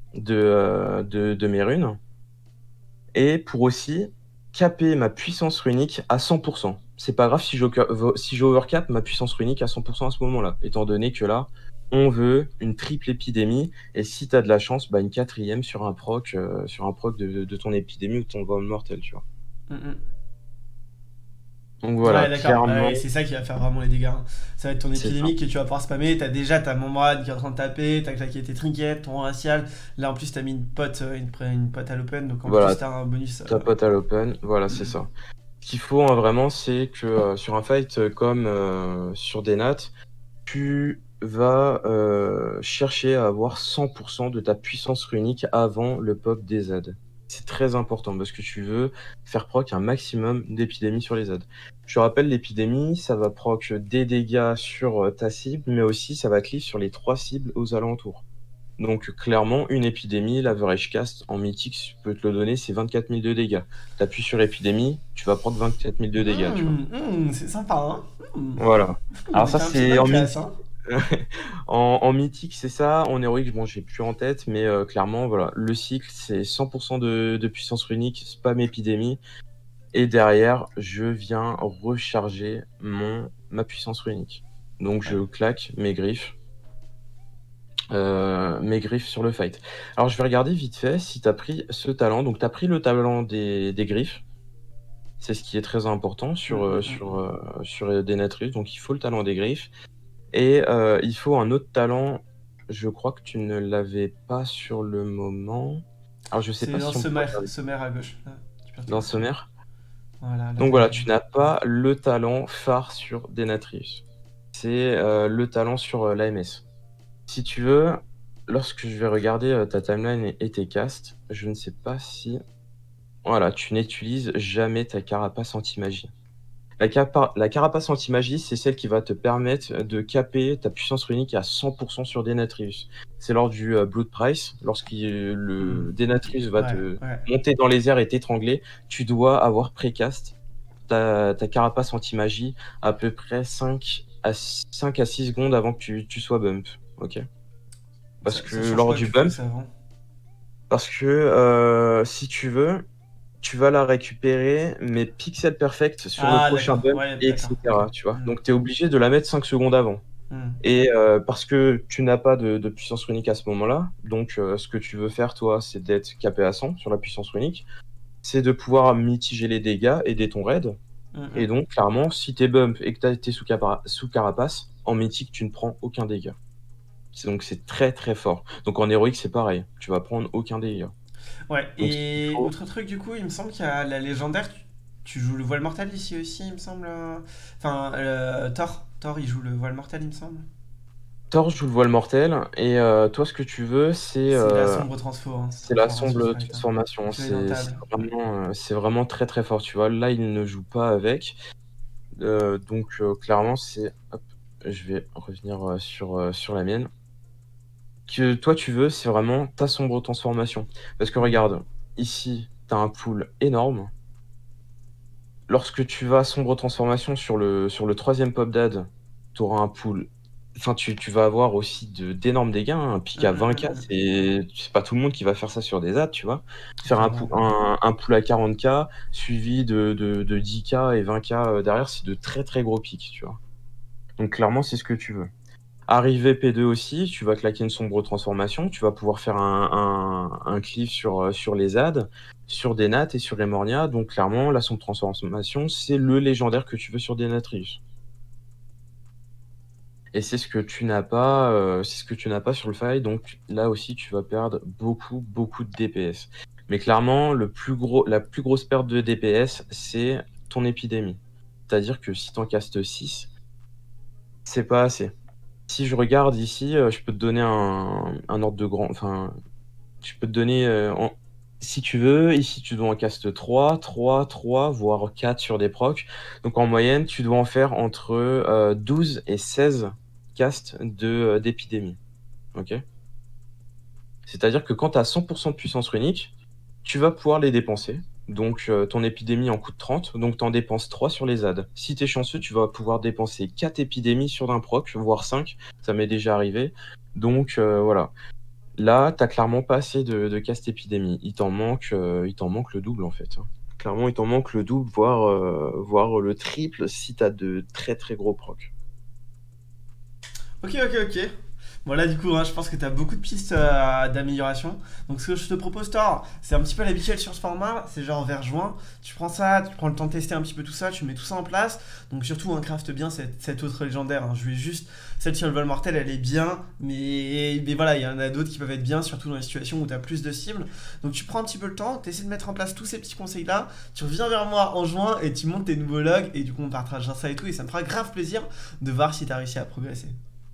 de, euh, de, de mes runes. Et pour aussi caper ma puissance runique à cent pour cent. C'est pas grave si je, si je overcap ma puissance runique à cent pour cent à ce moment-là, étant donné que là, on veut une triple épidémie, et si t'as de la chance, bah une quatrième sur un proc, euh, sur un proc de, de ton épidémie ou de ton vol mortel, tu vois. Mm, mm. Donc Ouais, voilà, d'accord. clairement, Ouais, c'est ça qui va faire vraiment les dégâts, hein. Ça va être ton c'est ça. épidémique que tu vas pouvoir spammer. T'as déjà ta membrane qui est en train de taper, t'as claqué tes trinkets, ton racial. Là en plus t'as mis une pote, euh, une, pré- une pote à l'open, donc en plus Voilà, t'as un bonus. ta euh, pote à l'open, voilà, c'est mm, ça. Ce qu'il faut hein, vraiment, c'est que euh, sur un fight euh, comme euh, sur des nats, tu vas euh, chercher à avoir cent pour cent de ta puissance runique avant le pop des Z. C'est très important parce que tu veux faire proc un maximum d'épidémies sur les Z. Je te rappelle, l'épidémie, ça va proc des dégâts sur euh, ta cible, mais aussi ça va cleave sur les trois cibles aux alentours. Donc clairement, une épidémie, l'average cast en mythique, je peux te le donner, c'est vingt-quatre mille de dégâts. T'appuies sur épidémie, tu vas prendre vingt-quatre mille de dégâts, tu vois. mm, mm, c'est sympa, hein. Mm. Voilà. Mm, Alors mais ça, t'as un petit c'est bonne en classe, mythique. hein. En, en mythique, c'est ça. En héroïque, bon, j'ai plus en tête, mais euh, clairement, voilà. Le cycle, c'est cent pour cent de, de puissance runique, spam épidémie. Et derrière, je viens recharger mon, ma puissance runique. Donc je Ouais. claque mes griffes. euh, mes griffes sur le fight. Alors je vais regarder vite fait si tu as pris ce talent. Donc tu as pris le talent des, des griffes. C'est ce qui est très important Mm, sur, mm, euh, mm, sur, mm. euh, sur des Natrus. Donc il faut le talent des griffes. Et euh, il faut un autre talent. Je crois que tu ne l'avais pas sur le moment. Alors je sais C'est pas dans si on peut sommaire, regarder sommaire à gauche. Là, tu peux dans retrouver. sommaire. Voilà, là Donc t'as voilà, les. tu n'as pas le talent phare sur Denatrius. C'est euh, le talent sur euh, l'A M S. Si tu veux, lorsque je vais regarder euh, ta timeline et, et tes casts, je ne sais pas si... Voilà, tu n'utilises jamais ta carapace anti-magie. La, capa- la carapace anti-magie, c'est celle qui va te permettre de caper ta puissance runique à cent pour cent sur Denatrius. C'est lors du euh, Blood Price, lorsque Mm. le Denatrius va Ouais, te ouais. monter dans les airs et t'étrangler, tu dois avoir précast ta, ta carapace anti-magie à peu près cinq à six secondes avant que tu, tu sois bump. Ok? Parce Ça, que ça change lors quoi que du tu fais bump, ça avant? parce que euh, si tu veux, tu vas la récupérer, mais pixel perfect sur le Ah, prochain d'accord. bump, Ouais, d'accord. Ok. et cetera. Tu vois? Mm, Donc tu es obligé de la mettre cinq secondes avant. mm. Et euh, parce que tu n'as pas de, de puissance runique à ce moment-là, donc euh, ce que tu veux faire, toi, c'est d'être capé à cent sur la puissance runique, c'est de pouvoir mitiger les dégâts, aider ton raid. Mm, Et mm. donc, clairement, si t'es bump et que t'as été sous, capa- sous carapace, en mythique, tu ne prends aucun dégât. C'est- Donc c'est très très fort. Donc en héroïque, c'est pareil. Tu vas prendre aucun dégât. Ouais, Donc ce qu'il et faut... autre truc, du coup, il me semble qu'il y a la légendaire. Tu, tu joues le voile mortel ici aussi, il me semble. euh. Enfin, euh, Thor. Thor, il joue le voile mortel, il me semble. Thor joue le voile mortel, et euh, toi, ce que tu veux, c'est C'est la euh, sombre transfo, hein, c'est la transformation sombre sprite, hein. transformation. Plus C'est c'est rentable. vraiment, euh, c'est vraiment très très fort. Tu vois, là, il ne joue pas avec. Euh, donc euh, clairement, c'est... hop, je vais revenir euh, sur, euh, sur la mienne. Que toi tu veux, c'est vraiment ta sombre transformation. Parce que Mm. regarde, ici, tu as un pool énorme. Lorsque tu vas sombre transformation sur le, sur le troisième pop dad, tu auras un pool. Enfin, tu, tu vas avoir aussi de, d'énormes dégâts, hein. Un Mm, pic à mm, vingt k, mm, mm. c'est c'est pas tout le monde qui va faire ça sur des adds, tu vois. Faire un, pou- Clairement. un, un pool à quarante k, suivi de, de, de dix k et vingt k euh, derrière, c'est de très très gros pics, tu vois. Donc clairement, c'est ce que tu veux. Arrivé P deux aussi, tu vas claquer une sombre transformation, tu vas pouvoir faire un, un, un cleave sur, euh, sur les A D, sur des nats et sur les Mornia. Donc clairement, la sombre transformation, c'est le légendaire que tu veux sur des Natrius. Et c'est ce que tu n'as pas, euh, c'est ce que tu n'as pas sur le fight. Donc là aussi, tu vas perdre beaucoup, beaucoup de D P S. Mais clairement, le plus gros, la plus grosse perte de D P S, c'est ton épidémie. C'est-à-dire que si tu en castes six, c'est pas assez. Si je regarde ici, euh, je peux te donner un, un ordre de grand. Enfin, je peux te donner. euh, en- Si tu veux, ici tu dois en cast trois, trois, trois, voire quatre sur des procs. Donc en moyenne, tu dois en faire entre euh, douze et seize casts de, euh, d'épidémie. Ok? C'est-à-dire que quand tu as cent pour cent de puissance runique, tu vas pouvoir les dépenser. Donc euh, ton épidémie en coûte trente, donc tu en dépenses trois sur les A D. Si tu es chanceux, tu vas pouvoir dépenser quatre épidémies sur un proc, voire cinq. Ça m'est déjà arrivé. Donc euh, voilà. Là, t'as clairement pas assez de, de caste épidémie. Il t'en manque, euh, il t'en manque le double en fait, hein. Clairement, il t'en manque le double, voire, euh, voire le triple si t'as de très très gros procs. Ok, ok, ok. Bon là du coup hein, je pense que tu as beaucoup de pistes euh, d'amélioration. Donc ce que je te propose Thor, c'est un petit peu l'habituel sur ce format, c'est genre vers juin, tu prends ça, tu prends le temps de tester un petit peu tout ça, tu mets tout ça en place. Donc surtout un craft bien cette, cette autre légendaire, hein. Je vais juste, celle sur le vol mortel elle est bien, mais, mais voilà il y en a d'autres qui peuvent être bien, surtout dans les situations où tu as plus de cibles. Donc tu prends un petit peu le temps, tu essaies de mettre en place tous ces petits conseils là, tu reviens vers moi en juin et tu montes tes nouveaux logs et du coup on partagera ça et tout et ça me fera grave plaisir de voir si tu as réussi à progresser.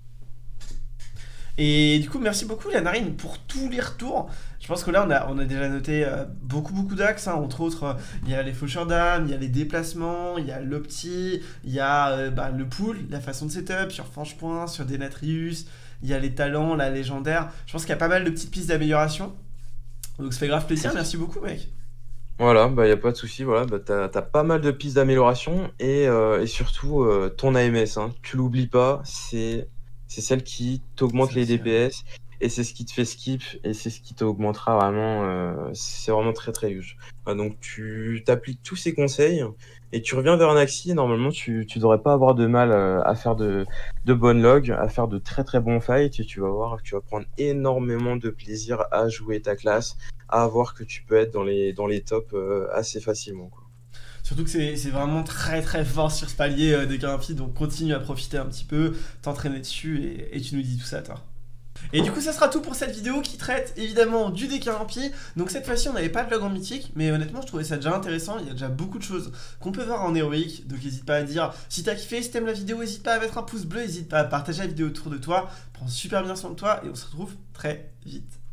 Et du coup, merci beaucoup, la narine, pour tous les retours. Je pense que là, on a, on a déjà noté euh, beaucoup, beaucoup d'axes, hein. Entre autres, euh, il y a les faucheurs d'âme, il y a les déplacements, il y a l'opti, il y a euh, bah, le pool, la façon de setup sur Franche-Point, sur Denatrius, il y a les talents, la légendaire. Je pense qu'il y a pas mal de petites pistes d'amélioration. Donc, ça fait grave plaisir. Merci beaucoup, mec. Voilà, bah y a pas de souci, voilà, bah t'as, t'as pas mal de pistes d'amélioration et, euh, et surtout euh, ton A M S, hein, tu l'oublies pas, c'est c'est celle qui t'augmente Ça les aussi, ouais. D P S et c'est ce qui te fait skip et c'est ce qui t'augmentera vraiment, euh, c'est vraiment très très huge. Ah, donc tu t'appliques tous ces conseils et tu reviens vers un Axie et normalement tu, tu devrais pas avoir de mal euh, à faire de, de bonnes logs, à faire de très très bons fights et tu vas voir que tu vas prendre énormément de plaisir à jouer ta classe à voir que tu peux être dans les, dans les tops euh, assez facilement, quoi. Surtout que c'est c'est vraiment très très fort sur ce palier euh, des Grimpi, donc continue à profiter un petit peu, t'entraîner dessus et, et tu nous dis tout ça, toi. Et du coup, ça sera tout pour cette vidéo qui traite évidemment du Décampi. Donc cette fois-ci, on n'avait pas de log en mythique, mais honnêtement, je trouvais ça déjà intéressant. Il y a déjà beaucoup de choses qu'on peut voir en héroïque. Donc n'hésite pas à dire si t'as kiffé, si t'aimes la vidéo, n'hésite pas à mettre un pouce bleu, n'hésite pas à partager la vidéo autour de toi. Prends super bien soin de toi et on se retrouve très vite.